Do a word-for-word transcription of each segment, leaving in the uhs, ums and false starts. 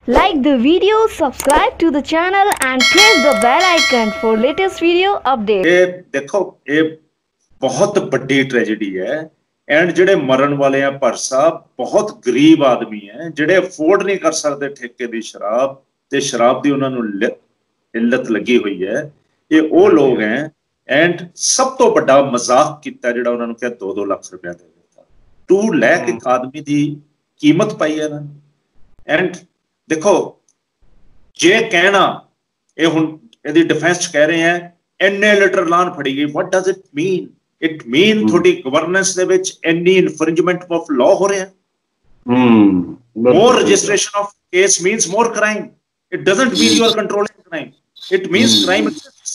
Like the video, subscribe to the channel and press the bell icon for latest video updates. ये देखो ये बहुत बड़ी tragedy है एंड जेडे मरण वाले हैं भर साहब बहुत गरीब आदमी हैं जेडे अफोर्ड नहीं कर सकते ठेके दी शराब ते शराब दी उन्हां नूं इल्लत लगी हुई है ये वो लोग हैं एंड सब तो बड़ा मजाक किया जेड़ा उन्हां नूं कहा दो दो लाख रुपया दे देता टू लैख एक आदमी दी कीमत पाई है ना एंड देखो जे कहना ये हुण इहदी डिफेंस च कह रहे हैं इन्ने लीटर लान फड़ी गई what does it mean it mean थोड़ी गवर्नेंस दे विच इन्नी इन्फ्रिंजमेंट ऑफ लॉ हो रहा है more registration of case means more crime it doesn't mean you are controlling crime it means crime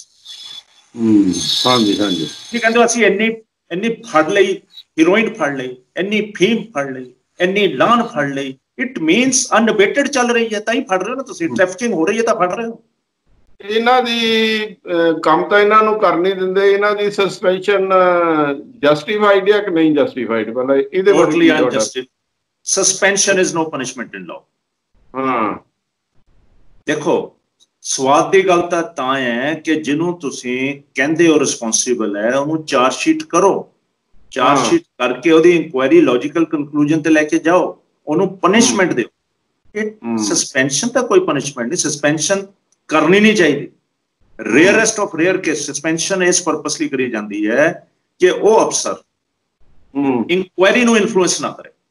हां जी हां जी की कहंदे ਅਸੀਂ ਇੰਨੀ ਇੰਨੀ ਫੜ ਲਈ ਹੀਰੋਇਨ ਫੜ ਲਈ ਇੰਨੀ ਫੀਮ ਫੜ ਲਈ ਇੰਨੀ ਲਾਨ ਫੜ ਲਈ इट मीन्स अनअबेटेड चल रही है ताई फड़ रहे हो ना तुसी ट्रैफिकिंग हो रही है ता फड़ रहे हो ਇਹਨਾਂ ਦੀ ਕੰਮ ਤਾਂ ਇਹਨਾਂ ਨੂੰ ਕਰ ਨਹੀਂ ਦਿੰਦੇ ਇਹਨਾਂ ਦੀ ਸਸਪੈਂਸ਼ਨ ਜਸਟੀਫਾਈਡ ਹੈ ਕਿ ਨਹੀਂ ਜਸਟੀਫਾਈਡ ਪਹਿਲਾਂ ਇਹਦੇ totally unjustified suspension is no punishment in law ਹਾਂ ਦੇਖੋ ਸਵਾਦ ਦੀ ਗੱਲ ਤਾਂ ਤਾਂ ਹੈ ਕਿ ਜਿਹਨੂੰ ਤੁਸੀਂ ਕਹਿੰਦੇ ਹੋ ਰਿਸਪੌਂਸਿਬਲ ਹੈ ਉਹਨੂੰ ਚਾਰਜ ਸ਼ੀਟ ਕਰੋ ਚਾਰਜ ਸ਼ੀਟ ਕਰਕੇ ਉਹਦੀ ਇਨਕੁਆਇਰੀ ਲੌਜੀਕਲ ਕੰਕਲੂਜਨ ਤੇ ਲੈ ਕੇ ਜਾਓ ਉਹਨੂੰ ਪਨਿਸ਼ਮੈਂਟ ਦਿਓ ਇਹ ਸਸਪੈਂਸ਼ਨ ਤਾਂ ਕੋਈ ਪਨਿਸ਼ਮੈਂਟ ਨਹੀਂ ਸਸਪੈਂਸ਼ਨ ਕਰਨੀ ਨਹੀਂ ਚਾਹੀਦੀ rarest of rare case suspension ਇਸ ਪਰਪਸਲੀ ਕਰੀ ਜਾਂਦੀ ਹੈ ਕਿ ਉਹ ਅਫਸਰ ਇਨਕੁਆਇਰੀ ਨੂੰ ਇਨਫਲੂਐਂਸ ਨਾ ਕਰੇ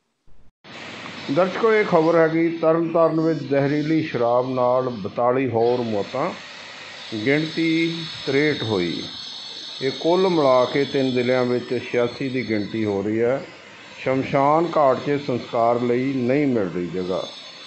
ਦਰਸ਼ਕੋ ਇਹ ਖਬਰ ਹੈਗੀ ਤਰਨਤਾਰਨ ਵਿੱਚ ਜ਼ਹਿਰੀਲੀ ਸ਼ਰਾਬ ਨਾਲ ਬਤਾਲੀ ਹੋਰ ਮੌਤਾਂ ਗਿਣਤੀ ਤਰੇਹਠ ਹੋਈ ਇਹ ਕੁੱਲ ਮਿਲਾ ਕੇ ਤਿੰਨ ਜ਼ਿਲ੍ਹਿਆਂ ਵਿੱਚ ਛਿਆਸੀ ਦੀ ਗਿਣਤੀ ਹੋ ਰਹੀ ਹੈ ਸ਼ਮਸ਼ਾਨ ਘਾਟ 'ਚ ਸੰਸਕਾਰ ਲਈ ਨਹੀਂ ਮਿਲ ਰਹੀ ਜਗ੍ਹਾ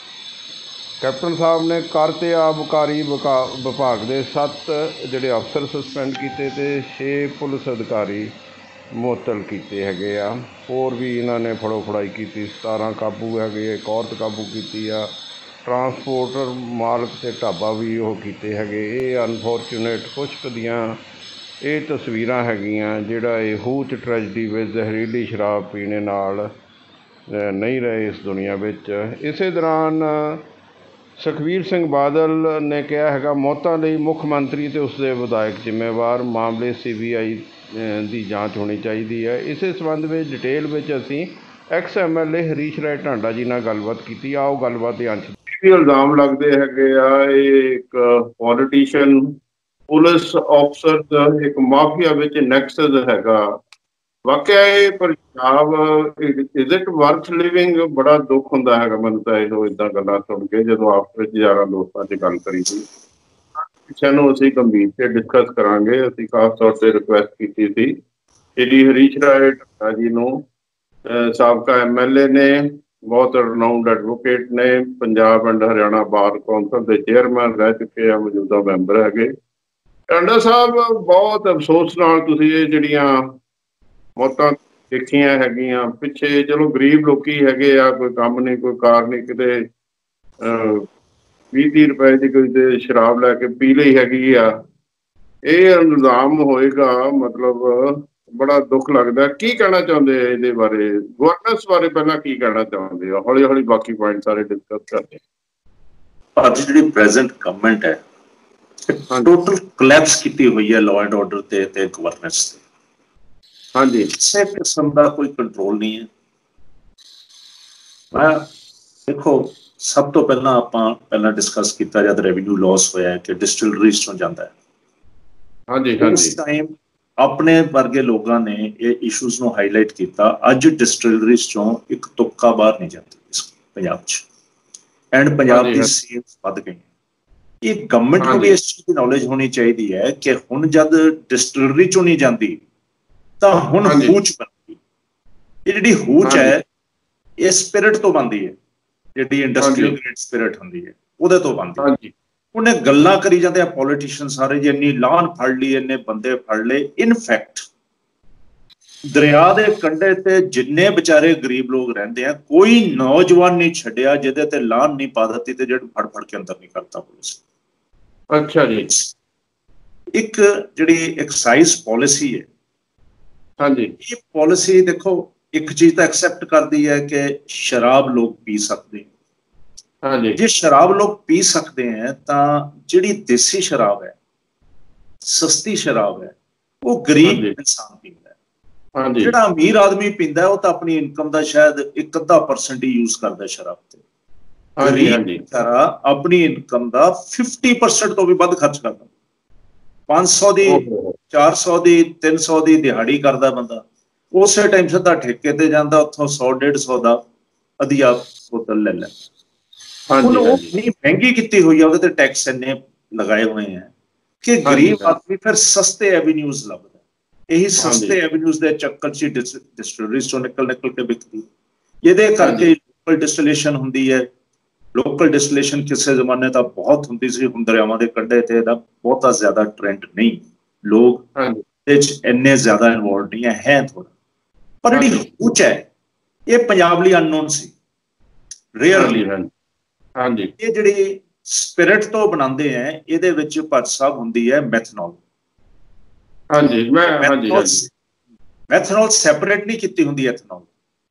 ਕੈਪਟਨ ਸਾਹਿਬ ਨੇ ਕਰ ਤੇ ਆਬਕਾਰੀ ਵਿਭਾਗ ਦੇ ਸੱਤ ਜਿਹੜੇ ਅਫਸਰ ਸਸਪੈਂਡ ਕੀਤੇ ਅਤੇ ਛੇ ਪੁਲਿਸ ਅਧਿਕਾਰੀ ਮੁਅੱਤਲ ਕੀਤੇ ਹੈਗੇ ਆ ਹੋਰ ਵੀ ਇਹਨਾਂ ਨੇ ਫੜੋ ਫੜਾਈ ਕੀਤੀ ਸਤਾਰਾਂ ਕਾਬੂ ਹੈਗੇ ਇੱਕ ਔਰਤ ਕਾਬੂ ਕੀਤੀ ਆ ਟਰਾਂਸਪੋਰਟਰ ਮਾਲਕ ਅਤੇ ਢਾਬਾ ਵੀ ਉਹ ਕੀਤੇ ਹੈਗੇ ਇਹ ਅਨਫੋਰਚੂਨੇਟ ਕੁਛ ਕੁ ਦੀਆਂ ਇਹ ਤਸਵੀਰਾਂ ਹੈਗੀਆਂ ਜਿਹੜਾ ਇਹ ਹੂਚ ਟ੍ਰੈਜਡੀ ਵਿੱਚ ਜ਼ਹਿਰੀਲੀ ਸ਼ਰਾਬ ਪੀਣੇ ਨਾਲ ਨਹੀਂ ਰਹੇ ਇਸ ਦੁਨੀਆ ਵਿੱਚ ਇਸੇ ਦੌਰਾਨ ਸੁਖਬੀਰ ਸਿੰਘ ਬਾਦਲ ਨੇ ਕਿਹਾ ਹੈਗਾ ਮੌਤਾਂ ਲਈ ਮੁੱਖ ਮੰਤਰੀ ਅਤੇ ਉਸਦੇ ਵਿਧਾਇਕ ਜ਼ਿੰਮੇਵਾਰ ਮਾਮਲੇ ਸੀ ਬੀ ਆਈ ਦੀ ਜਾਂਚ ਹੋਣੀ ਚਾਹੀਦੀ ਹੈ ਇਸੇ ਸੰਬੰਧ ਵਿੱਚ ਡਿਟੇਲ ਵਿੱਚ ਅਸੀਂ ex M L A Harish Rai Dhanda ji ਨਾਲ ਗੱਲਬਾਤ ਕੀਤੀ ਆਓ ਗੱਲਬਾਤ ਦੇ ਅੰਸ਼ ਇਲਜ਼ਾਮ ਲੱਗਦੇ ਹੈਗੇ ਆ ਇਹ ਇੱਕ ਪੋਲੀਟੀਸ਼ੀਅਨ ਪੁਲਿਸ ਅਫਸਰ ਦਾ ਇੱਕ ਮਾਫੀਆ ਵਿੱਚ ਨੈਕਸਸ ਹੈਗਾ ਵਾਕਿਆ ਇਹ Punjab is it worth living ਬੜਾ ਦੁੱਖ ਹੁੰਦਾ ਹੈਗਾ ਮੈਨੂੰ ਤਾਂ ਇਹੋ ਏਦਾਂ ਗੱਲਾਂ ਸੁਣ ਕੇ ਜਦੋਂ ਆਪਸ ਵਿੱਚ ਯਾਰਾਂ ਦੋਸਤਾਂ 'ਚ ਗੱਲ ਕਰੀ ਸੀ ਪਿੱਛੇ ਨੂੰ ਅਸੀਂ ਗੰਭੀਰ ਤੇ ਡਿਸਕਸ ਕਰਾਂਗੇ ਅਸੀਂ ਖਾਸ ਤੌਰ ਤੇ ਰਿਕੁਐਸਟ ਕੀਤੀ ਸੀ ਸ਼੍ਰੀ ਹਰੀਸ਼ ਰਾਏ ਢਾਂਡਾ ਜੀ ਨੂੰ ਸਾਬਕਾ ਐਮ ਐਲ ਏ ਨੇ ਬਹੁਤ ਰਨਾਊਂਡ ਐਡਵੋਕੇਟ ਨੇ Punjab and Haryana bar council ਦੇ ਚੇਅਰਮੈਨ ਰਹਿ ਚੁੱਕੇ ਆ ਮੌਜੂਦਾ ਮੈਂਬਰ ਹੈਗੇ ਢਾਂਡਾ ਸਾਹਿਬ ਬਹੁਤ ਅਫਸੋਸ ਨਾਲ ਤੁਸੀਂ ਇਹ ਜਿਹੜੀਆਂ ਮੌਤਾਂ ਦੇਖੀਆਂ ਹੈਗੀਆਂ ਪਿੱਛੇ ਚਲੋ ਗਰੀਬ ਲੋਕੀ ਹੈਗੇ ਆ ਕੋਈ ਕੰਮ ਨਹੀਂ ਕੋਈ ਕਾਰ ਨਹੀਂ ਕਿਤੇ ਵੀਹ ਤੀਹ ਰੁਪਏ ਦੀ ਕੋਈ ਤੇ ਸ਼ਰਾਬ ਲੈ ਕੇ ਪੀ ਲਈ ਹੈਗੀ ਆ ਇਹ ਇਲਜ਼ਾਮ ਹੋਏਗਾ ਮਤਲਬ ਬੜਾ ਦੁੱਖ ਲੱਗਦਾ ਕੀ ਕਹਿਣਾ ਚਾਹੁੰਦੇ ਆ ਇਹਦੇ ਬਾਰੇ ਗਵਰਨੈਂਸ ਬਾਰੇ ਪਹਿਲਾਂ ਕੀ ਕਹਿਣਾ ਚਾਹੁੰਦੇ ਆ ਹੌਲੀ ਹੌਲੀ ਬਾਕੀ ਪੁਆਇੰਟ ਸਾਰੇ ਡਿਸਕਸ ਕਰਦੇ ਅੱਜ ਜਿਹੜੀ ਪ੍ਰੈਜ਼ੈਂਟ ਗਵਰਨਮੈਂਟ ਹੈ ਟੋਟਲ ਕੋਲੈਪਸ ਕੀਤੀ ਹੋਈ ਹੈ ਲਾਅ ਐਂਡ ਆਰਡਰ ਤੇ ਤੇ ਗਵਰਨੈਂਸ ਤੇ ਹਾਂਜੀ ਕਿਸੇ ਕਿਸਮ ਦਾ ਕੋਈ ਕੰਟਰੋਲ ਨਹੀਂ ਹੈ ਮੈਂ ਦੇਖੋ ਸਭ ਤੋਂ ਪਹਿਲਾਂ ਆਪਾਂ ਪਹਿਲਾਂ ਡਿਸਕਸ ਕੀਤਾ ਜਦ ਰੈਵਨਿਊ ਲਾਸ ਹੋਇਆ ਕਿ ਡਿਸਟਿਲਰੀਜ਼ ਤੋਂ ਜਾਂਦਾ ਹੈ ਹਾਂਜੀ ਹਾਂਜੀ ਉਸ ਟਾਈਮ ਆਪਣੇ ਵਰਗੇ ਲੋਕਾਂ ਨੇ ਇਹ ਇਸ਼ੂਜ਼ ਨੂੰ ਹਾਈਲਾਈਟ ਕੀਤਾ ਅੱਜ ਡਿਸਟਿਲਰੀਜ਼ ਚੋਂ ਇੱਕ ਤੁੱਕਾ ਬਾਹਰ ਨਹੀਂ ਜਾਂਦੀ ਇਸ ਪੰਜਾਬ 'ਚ ਐਂਡ ਪੰਜਾਬ ਦੀ ਸੇਲਸ ਵੱਧ ਗਈ ਇਹ ਗਵਰਨਮੈਂਟ ਨੂੰ ਵੀ ਇਸ ਚੀਜ਼ ਦੀ ਨੌਲੇਜ ਹੋਣੀ ਚਾਹੀਦੀ ਹੈ ਕਿ ਹੁਣ ਜਦ ਡਿਸਟਿਲਰੀ ਚੋਂ ਨਹੀਂ ਜਾਂਦੀ ਤਾਂ ਹੁਣ ਹੂਚ ਬਣਦੀ ਇਹ ਜਿਹੜੀ ਹੂਚ ਹੈ ਇਹ ਸਪਿਰਿਟ ਤੋਂ ਬਣਦੀ ਹੈ ਜਿਹੜੀ ਇੰਡਸਟਰੀਅਲ ਗ੍ਰੇਡ ਸਪਿਰਿਟ ਹੁੰਦੀ ਹੈ ਉਹਦੇ ਤੋਂ ਬਣਦੀ ਉਹਨੇ ਗੱਲਾਂ ਕਰੀ ਜਾਂਦੇ ਆ ਪੋਲੀਟੀਸ਼ੀਅਨ ਸਾਰੇ ਜੀ ਇੰਨੀ ਲਾਨ ਫੜ ਲਈ ਇੰਨੇ ਬੰਦੇ ਫੜ ਲਏ ਇਨਫੈਕਟ ਦਰਿਆ ਦੇ ਕੰਢੇ ਤੇ ਜਿੰਨੇ ਵਿਚਾਰੇ ਗਰੀਬ ਲੋਕ ਰਹਿੰਦੇ ਆ ਕੋਈ ਨੌਜਵਾਨ ਨਹੀਂ ਛੱਡਿਆ ਜਿਹਦੇ ਤੇ ਲਾਨ ਨਹੀਂ ਪਾ ਦਿੱਤੀ ਤੇ ਜਿਹੜਾ ਫੜ ਫੜ ਕੇ ਅੰਦਰ ਨਹੀਂ ਕਰਤਾ ਪੁਲਿਸ ਅੱਛਾ ਜੀ ਇੱਕ ਜਿਹੜੀ ਐਕਸਾਈਜ਼ ਪਾਲਿਸੀ ਹੈ ਹਾਂਜੀ ਇਹ ਪਾਲਿਸੀ ਦੇਖੋ ਇੱਕ ਚੀਜ਼ ਤਾਂ ਐਕਸੈਪਟ ਕਰਦੀ ਹੈ ਕਿ ਸ਼ਰਾਬ ਲੋਕ ਪੀ ਸਕਦੇ हाँ जी। जे शराब लोग पी सकते हैं तो जिहड़ी देसी शराब है, सस्ती शराब है, वो हाँ गरीब जी। इंसान पींदा है। हाँ जी। जिहड़ा अमीर आदमी पींदा है वो तो अपनी इनकम का शायद एक अद्धा परसेंट ही यूज करता है शराब ते। हाँ जी। हाँ गरीब जी। बेचारा अपनी इनकम का फिफ्टी परसेंट तो भी ਵੱਧ खर्च करता। पांच सौ की, ओहो। चार सौ की, तीन सौ की दिहाड़ी करता बंदा, उस टाइम सीधा ठेके ते जांदा, उत्थों सौ डेढ़ सौ का अधिया बोतल ले लैंदा। हाँ ਹੁਣ जी। हाँ ਉਹ जी। ਇੰਨੀ ਮਹਿੰਗੀ ਕੀਤੀ ਹੋਈ ਆ, ਉਹਦੇ ਤੇ ਟੈਕਸ ਇੰਨੇ ਲਗਾਏ ਹੋਏ ਆ ਕਿ हाँ जी। ਗਰੀਬ हाँ ਆਦਮੀ ਫਿਰ ਸਸਤੇ ਐਵੀਨਿਊਜ਼ ਲੱਭਦਾ। ਇਹੀ हाँ जी। ਸਸਤੇ ਐਵੀਨਿਊਜ਼ ਦੇ ਚੱਕਰ 'ਚ ਡਿਸਟਿਲਰੀਜ਼ ਚੋਂ ਨਿਕਲ ਨਿਕਲ ਕੇ ਵਿਕਦੀ। ਇਹਦੇ हाँ ਕਰਕੇ जी। ਲੋਕਲ ਡਿਸਟਿਲੇਸ਼ਨ ਹੁੰਦੀ ਹੈ। ਲੋਕਲ ਡਿਸਟਿਲੇਸ਼ਨ ਕਿਸੇ ਜ਼ਮਾਨੇ ਤਾਂ ਬਹੁਤ ਹੁੰਦੀ ਸੀ, ਹੁਣ ਦਰਿਆਵਾਂ ਦੇ ਕੰਢੇ ਤੇ ਇਹਦਾ ਬਹੁਤਾ ਜ਼ਿਆਦਾ ਟ੍ਰੈਂਡ ਨਹੀਂ, ਲੋਕ हाँ जी। ਇਹਦੇ 'ਚ ਇੰਨੇ ਜ਼ਿਆਦਾ ਇਨਵੋਲਵ ਨਹੀਂ ਹੈ, ਹੈ ਥੋੜਾ। ਪਰ हाँ ਜਿਹੜੀ जी। ਹੂਚ ਹੈ ਇਹ ਪੰਜਾਬ ਲਈ ਅਨਨੋਨ ਸੀ, हाँ ਰੇਅਰਲੀ। जी। हाँ जी। हाँ जी। ਇਹ ਜਿਹੜੀ ਸਪਿਰਿਟ ਤੋਂ ਬਣਾਉਂਦੇ ਹੈ, ਇਹਦੇ ਵਿੱਚ ਭੱਟ ਸਾਹਿਬ ਹੁੰਦੀ ਹੈ ਮੈਥਨੋਲ। हाँ जी। मैं हाँ जी। हाँ ਮੈਥਨੋਲ जी। ਮੈਥਨੋਲ ਸੈਪਰੇਟ ਨਹੀਂ ਕੀਤੀ ਹੁੰਦੀ ਐਥਨੋਲ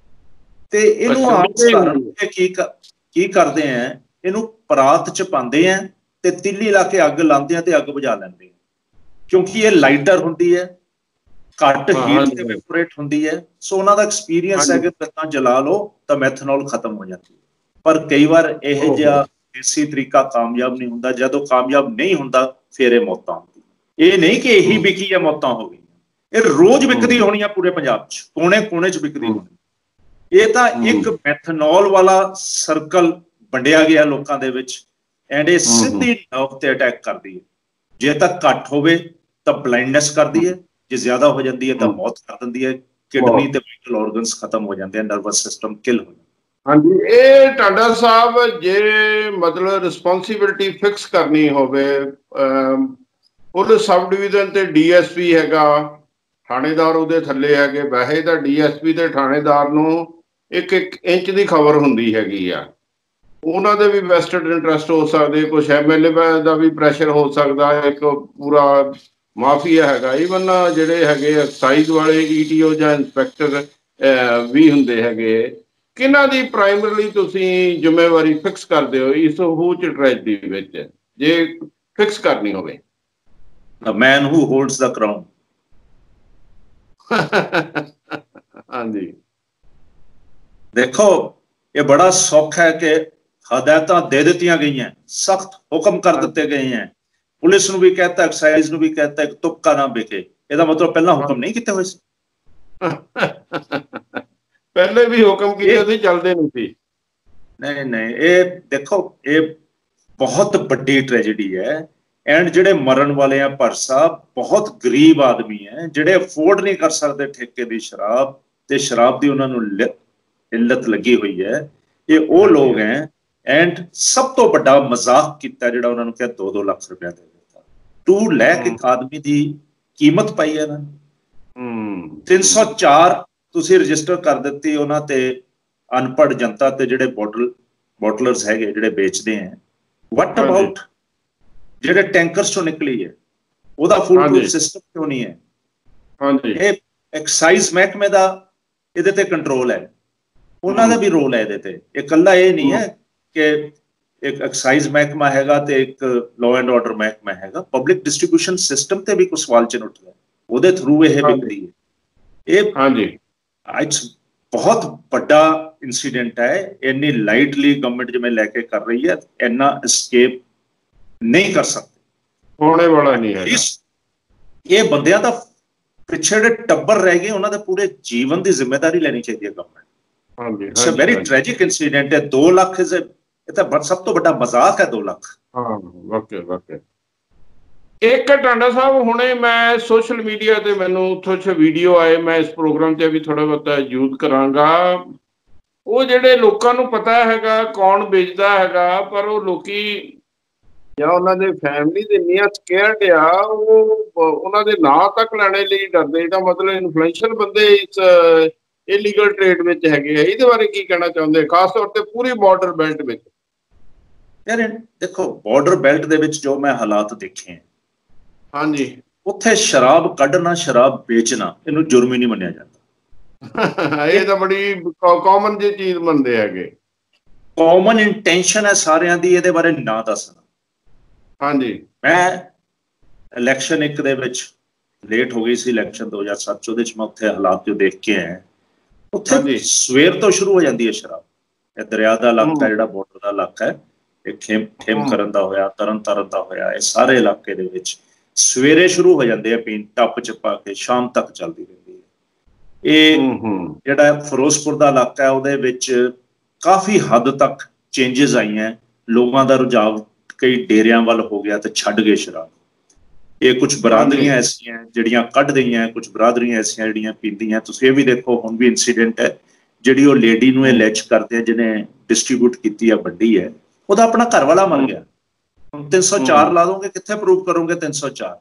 ਤੇ ਇਹਨੂੰ अच्छा, ਆਮ मिलते ही ਸਧਾਰਨ नहीं है। ਕੀ ਕੀ ਕਰਦੇ ਆ, ਇਹਨੂੰ ਪਰਾਤ ਚ ਪਾਉਂਦੇ ਆ ਤੇ ਤਿੱਲੀ ਲਾ ਕੇ ਅੱਗ ਲਾਉਂਦੇ ਆ ਤੇ ਅੱਗ ਬੁਝਾ ਲੈਂਦੇ ਆ, ਕਿਉਂਕਿ ਇਹ ਲਾਈਟਰ ਹੁੰਦੀ ਹੈ, ਘੱਟ हाँ। हाँ ਹੀਟ जी। ਤੇ ਵੈਪੋਰੇਟ ਹੁੰਦੀ ਹੈ। ਸੋ ਉਹਨਾਂ ਦਾ हाँ ਐਕਸਪੀਰੀਅੰਸ ਹੈ जी। ਕਿ ਤਾਂ ਜਲਾ ਲਓ ਤਾਂ ਮੈਥਨੋਲ ਖਤਮ ਹੋ ਜਾਂਦੀ ਹੈ। ਪਰ ਕਈ ਵਾਰ ਇਹ ओहो। ਜਿਹਾ ਦੇਸੀ ਤਰੀਕਾ ਕਾਮਯਾਬ ਨਹੀਂ ਹੁੰਦਾ। ਜਦੋਂ ਕਾਮਯਾਬ ਨਹੀਂ ਹੁੰਦਾ ਫਿਰ ਇਹ ਮੌਤਾਂ ਹੁੰਦੀਆਂ। ਇਹ ਨਹੀਂ ਕਿ ਇਹੀ हम्म। ਵਿਕੀ ਹੈ ਮੌਤਾਂ ਹੋ ਗਈਆਂ, ਇਹ ਰੋਜ਼ ਵਿਕਦੀ हम्म। ਹੋਣੀ ਆ ਪੂਰੇ ਪੰਜਾਬ 'ਚ, ਕੋਨੇ ਕੋਨੇ 'ਚ ਵਿਕਦੀ हम्म। ਹੋਣੀ। ਇਹ ਤਾਂ ਇੱਕ हम्म। ਮੈਥਨੋਲ ਵਾਲਾ ਸਰਕਲ ਵੰਡਿਆ ਗਿਆ ਲੋਕਾਂ ਦੇ ਵਿੱਚ, ਐਂਡ ਇਹ हम्म। ਸਿੱਧੀ ਨਰਵ ਤੇ ਅਟੈਕ ਕਰਦੀ ਹੈ। ਜੇ ਤਾਂ ਘੱਟ ਹੋਵੇ ਤਾਂ ਬਲਾਈਂਡਨੈਸ ਕਰਦੀ ਹੈ, ਜੇ ਜ਼ਿਆਦਾ ਹੋ ਜਾਂਦੀ ਹੈ ਤਾਂ हम्म। ਮੌਤ ਕਰ ਦਿੰਦੀ ਹੈ। ਕਿਡਨੀ बहुत। ਤੇ ਵਾਈਟਲ ਆਰਗਨਸ ਖਤਮ ਹੋ ਜਾਂਦੇ ਆ, ਨਰਵਸ ਸਿਸਟਮ ਕਿਲ ਹੋ ਜਾਂਦਾ। हाँ जी। ये टाडा साहब जे मतलब रिस्पॉन्सिबिलिटी फिक्स करनी होवे, पुलिस सब डिवीजन ते डीएसपी हैगा, थाणेदार ਉਹਦੇ ਥੱਲੇ ਹੈਗੇ। ਵੈਸੇ ਤਾਂ ਡੀਐਸਪੀ ਤੇ ਥਾਣੇਦਾਰ ਨੂੰ ਇੱਕ ਇੱਕ ਇੰਚ ਦੀ ਖਬਰ ਹੁੰਦੀ ਹੈਗੀ ਆ। ਉਹਨਾਂ ਦੇ ਵੀ ਵੈਸਟਡ ਇੰਟਰਸਟ ਹੋ ਸਕਦੇ, ਕੁਝ ਐਮਐਲਏ ਦਾ ਵੀ ਪ੍ਰੈਸ਼ਰ ਹੋ ਸਕਦਾ, ਇੱਕ ਪੂਰਾ ਮਾਫੀਆ ਹੈਗਾ। ਈਵਨ ਜਿਹੜੇ ਹੈਗੇ ਐਕਸਾਈਜ਼ ਵਾਲੇ ਈਟੀਓ ਜਾਂ ਇੰਸਪੈਕਟਰ ਵੀ ਹੁੰਦੇ ਹੈਗੇ। ਕਿਹਨਾਂ ਦੀ ਪ੍ਰਾਇਮਰੀਲੀ ਤੁਸੀਂ ਜ਼ਿੰਮੇਵਾਰੀ ਫਿਕਸ ਕਰਦੇ ਹੋ ਇਸ ਹੂਚ ਟ੍ਰੈਜਡੀ ਵਿੱਚ, ਜੇ ਫਿਕਸ ਕਰਨੀ ਹੋਵੇ? The man who holds the crown. ਹਾਂਜੀ। ਦੇਖੋ ਇਹ ਬੜਾ ਸੌਖਾ ਹੈ ਕਿ ਹਦਾਇਤਾਂ ਦੇ ਦਿੱਤੀਆਂ ਗਈਆਂ, ਸਖਤ ਹੁਕਮ ਕਰ ਦਿੱਤੇ ਗਏ ਹੈ। ਪੁਲਿਸ ਨੂੰ ਵੀ ਕਹਤਾ, ਐਕਸਾਈਜ਼ ਨੂੰ ਵੀ ਕਹਤਾ ਕਿ ਤੁਪਕਾ ਨਾ ਵਿਕੇ। ਇਹਦਾ ਮਤਲਬ ਪਹਿਲਾਂ ਹੁਕਮ ਨਹੀਂ ਕੀਤੇ ਹੋਏ ਸੀ? ਪਹਿਲੇ ਵੀ ਹੁਕਮ ਕੀਤੇ ਸੀ, ਚੱਲਦੇ ਨਹੀਂ ਸੀ। ਨਹੀਂ ਨਹੀਂ, ਇਹ ਦੇਖੋ ਇਹ ਬਹੁਤ ਵੱਡੀ ਟ੍ਰੈਜੇਡੀ ਹੈ। ਐਂਡ ਜਿਹੜੇ ਮਰਨ ਵਾਲੇ ਆ ਭੱਟ ਸਾਹਿਬ ਬਹੁਤ ਗਰੀਬ ਆਦਮੀ ਹੈ, ਜਿਹੜੇ ਅਫੋਰਡ ਨਹੀਂ ਕਰ ਸਕਦੇ ਠੇਕੇ ਦੀ ਸ਼ਰਾਬ, ਤੇ ਸ਼ਰਾਬ ਦੀ ਉਹਨਾਂ ਨੂੰ ਇੱਲਤ ਲੱਗੀ ਹੋਈ ਹੈ। ਇਹ ਉਹ ਲੋਕ ਹੈ, ਐਂਡ ਸਭ ਤੋਂ ਵੱਡਾ ਮਜ਼ਾਕ ਕੀਤਾ ਜਿਹੜਾ ਉਹਨਾਂ ਨੂੰ ਕਿਹਾ ਦੋ ਦੋ ਲੱਖ ਰੁਪਇਆ ਦੇ ਦਿੱਤਾ। ਟੂ ਲੈਖ ਇੱਕ ਆਦਮੀ ਦੀ ਕੀਮਤ ਪਾਈ ਹੈ ਇਹਨਾਂ ਨੇ। ਤਿੰਨ ਸੌ ਚਾਰ ਤੁਸੀਂ ਰਜਿਸਟਰ ਕਰ ਦਿੱਤੀ ਉਹਨਾਂ ਤੇ ਅਨਪੜ੍ਹ ਜਨਤਾ ਤੇ ਜਿਹੜੇ ਬੋਟਲ ਬੋਟਲਰਸ ਹੈਗੇ ਜਿਹੜੇ ਵੇਚਦੇ ਹੈ। ਵਟ ਅਬਾਊਟ ਜਿਹੜੇ ਟੈਂਕਰਸ ਚੋਂ ਨਿਕਲੀ ਹੈ, ਉਹਦਾ ਫੁੱਲ ਪ੍ਰੂਫ ਸਿਸਟਮ ਕਿਉਂ ਨਹੀਂ ਹੈ? ਇਹ ਐਕਸਾਈਜ਼ ਮਹਿਕਮੇ ਦਾ ਇਹਦੇ ਤੇ ਕੰਟਰੋਲ ਹੈ, ਉਹਨਾਂ ਦਾ ਵੀ ਰੋਲ ਹੈ ਇਹਦੇ ਤੇ। ਇਹ ਇਕੱਲਾ ਇਹ ਨਹੀਂ ਹੈ ਕਿ ਇੱਕ ਐਕਸਾਈਜ਼ ਮਹਿਕਮਾ ਹੈਗਾ ਤੇ ਇੱਕ ਲਾਅ ਐਂਡ ਆਰਡਰ ਮਹਿਕਮਾ ਹੈਗਾ। ਪਬਲਿਕ ਡਿਸਟ੍ਰੀਬਿਊਸ਼ਨ ਸਿਸਟਮ ਤੇ ਵੀ ਕੋਈ ਸਵਾਲ ਚਿੰਨ੍ਹ ਉੱਠਦਾ, ਉਹਦੇ ਥਰੂ ਇਹ ਵਿਕਦੀ ਹੈ। ਇਹ ਹਾਂਜੀ ਬਹੁਤ ਵੱਡਾ ਇੰਸੀਡੈਂਟ ਹੈ। ਇੰਨੀ ਲਾਈਟਲੀ ਗਵਰਨਮੈਂਟ ਜਿਵੇਂ ਲੈ ਕੇ ਕਰ ਰਹੀ ਹੈ, ਇੰਨਾ ਐਸਕੇਪ ਨਹੀਂ ਕਰ ਸਕਦੇ, ਹੋਣੇ ਵਾਲਾ ਨਹੀਂ ਹੈ। ਇਹ ਬੰਦਿਆਂ ਦਾ ਪਿੱਛੇ ਜਿਹੜੇ ਟੱਬਰ ਰਹਿ ਗਏ, ਉਹਨਾਂ ਦੇ ਪੂਰੇ ਜੀਵਨ ਦੀ ਜ਼ਿੰਮੇਵਾਰੀ ਲੈਣੀ ਚਾਹੀਦੀ ਹੈ ਗਵਰਨਮੈਂਟ। ਹਾਂਜੀ, it's a very tragic incident ਹੈ। ਦੋ ਲੱਖ ਇਹ ਤਾਂ ਸਭ ਤੋਂ ਵੱਡਾ ਮਜ਼ਾਕ ਹੈ, ਦੋ ਲੱਖ। ਹਾਂ ਵਾਕਿਆ ਵਾਕਿਆ। ਇੱਕ ਟਾਂਡਾ ਸਾਹਿਬ, ਹੁਣੇ ਮੈਂ ਸੋਸ਼ਲ ਮੀਡੀਆ ਤੇ ਮੈਨੂੰ ਉੱਥੋਂ ਚ ਵੀਡੀਓ ਆਏ, ਮੈਂ ਇਸ ਪ੍ਰੋਗਰਾਮ ਤੇ ਵੀ ਥੋੜਾ ਬਹੁਤਾ ਯੂਜ਼ ਕਰਾਂਗਾ। ਉਹ ਜਿਹੜੇ ਲੋਕਾਂ ਨੂੰ ਪਤਾ ਹੈਗਾ ਕੌਣ ਵੇਚਦਾ ਹੈਗਾ, ਪਰ ਉਹ ਲੋਕੀ ਜਾਂ ਉਹਨਾਂ ਦੇ ਫੈਮਿਲੀ ਦੇ ਇੰਨੀਆਂ ਸਕੇਅਰਡ ਆ, ਉਹ ਉਹਨਾਂ ਦੇ ਨਾਂ ਤੱਕ ਲੈਣੇ ਲਈ ਡਰਦੇ। ਇਹਦਾ ਮਤਲਬ ਇਨਫਲੂਐਂਸ਼ੀਅਲ ਬੰਦੇ ਇਸ ਇਲੀਗਲ ਟ੍ਰੇਡ ਵਿੱਚ ਹੈਗੇ ਆ। ਇਹਦੇ ਬਾਰੇ ਕੀ ਕਹਿਣਾ ਚਾਹੁੰਦੇ, ਖਾਸ ਤੌਰ ਤੇ ਪੂਰੀ ਬਾਰਡਰ ਬੈਲਟ ਵਿੱਚ? ਯਾਰ ਦੇਖੋ, ਬਾਰਡਰ ਬੈਲਟ ਦੇ ਵਿੱਚ ਜੋ ਮੈਂ ਹਾਲਾਤ ਦੇਖੇ, ਹਾਂਜੀ, ਉੱਥੇ ਸ਼ਰਾਬ ਕੱਢਣਾ, ਸ਼ਰਾਬ ਵੇਚਣਾ ਇਹਨੂੰ ਜੁਰਮ ਹੀ ਨਹੀਂ ਮੰਨਿਆ ਜਾਂਦਾ। ਇਹ ਤਾਂ ਬੜੀ ਕਾਮਨ ਜਿਹੀ ਚੀਜ਼ ਮੰਨਦੇ ਹੈਗੇ। कॉमन इंटेंशन है सारिਆਂ ਦੀ ਇਹਦੇ ਬਾਰੇ ਨਾ ਦੱਸਣਾ। ਹਾਂਜੀ मैं इलैक्शन एक ਦੇ ਵਿੱਚ ਲੇਟ ਹੋ ਗਈ ਸੀ ਇਲੈਕਸ਼ਨ ਦੋ ਹਜ਼ਾਰ ਸੱਤ ਚ, ਉਹਦੇ ਚ ਮੈਂ ਉੱਥੇ ਹਾਲਾਤ ਜੋ ਦੇਖ ਕੇ ਆਇਆ, ਉੱਥੇ ਸਵੇਰ ਤੋਂ ਸ਼ੁਰੂ ਹੋ ਜਾਂਦੀ ਹੈ ਸ਼ਰਾਬ। ਇਹ ਦਰਿਆ ਦਾ ਇਲਾਕਾ ਜਿਹੜਾ ਬਾਰਡਰ ਦਾ ਇਲਾਕਾ ਹੈ, ਇਹ ਖੇਮ ਖੇਮ ਕਰਨ ਦਾ ਹੋਇਆ, ਤਰਨ ਤਾਰਨ ਦਾ ਹੋਇਆ, ਇਹ ਸਾਰੇ ਇਲਾਕੇ ਦੇ ਵਿੱਚ ਸਵੇਰੇ ਸ਼ੁਰੂ ਹੋ ਜਾਂਦੇ ਆ ਪੀਣ, ਟੱਪ ਚ ਪਾ ਕੇ ਸ਼ਾਮ ਤੱਕ ਚੱਲਦੀ ਰਹਿੰਦੀ ਹੈ। ਇਹ ਜਿਹੜਾ ਫਿਰੋਜ਼ਪੁਰ ਦਾ ਇਲਾਕਾ ਹੈ ਉਹਦੇ ਵਿੱਚ ਕਾਫੀ ਹੱਦ ਤੱਕ ਚੇਂਜਸ ਆਈਆਂ, ਲੋਕਾਂ ਦਾ ਰੁਝਾਵ ਕਈ ਡੇਰਿਆਂ ਵੱਲ ਹੋ ਗਿਆ ਤੇ ਛੱਡ ਗਏ ਸ਼ਰਾਬ। ਇਹ ਕੁਝ ਬਰਾਦਰੀਆਂ ਐਸੀਆਂ ਜਿਹੜੀਆਂ ਕੱਢ ਦਈਆਂ, ਕੁਝ ਬਰਾਦਰੀਆਂ ਐਸੀਆਂ ਜਿਹੜੀਆਂ ਪੀਂਦੀਆਂ। ਤੁਸੀਂ ਇਹ ਵੀ ਦੇਖੋ, ਹੁਣ ਵੀ ਇਨਸੀਡੈਂਟ ਹੈ, ਜਿਹੜੀ ਉਹ ਲੇਡੀ ਨੂੰ ਇਹ ਲੈਚ ਕਰਦੇ ਆ ਜਿਹਨੇ ਡਿਸਟਰੀਬਿਊਟ ਕੀਤੀ ਆ, ਵੱਡੀ ਹੈ, ਉਹਦਾ ਆਪਣਾ ਘਰ ਵਾਲਾ ਮਰ ਗਿਆ। ਹੁਣ ਤਿੰਨ ਸੌ ਚਾਰ ਲਾ ਦੋਗੇ, ਕਿੱਥੇ ਪ੍ਰੂਵ ਕਰੋਗੇ ਤਿੰਨ ਸੌ ਚਾਰ?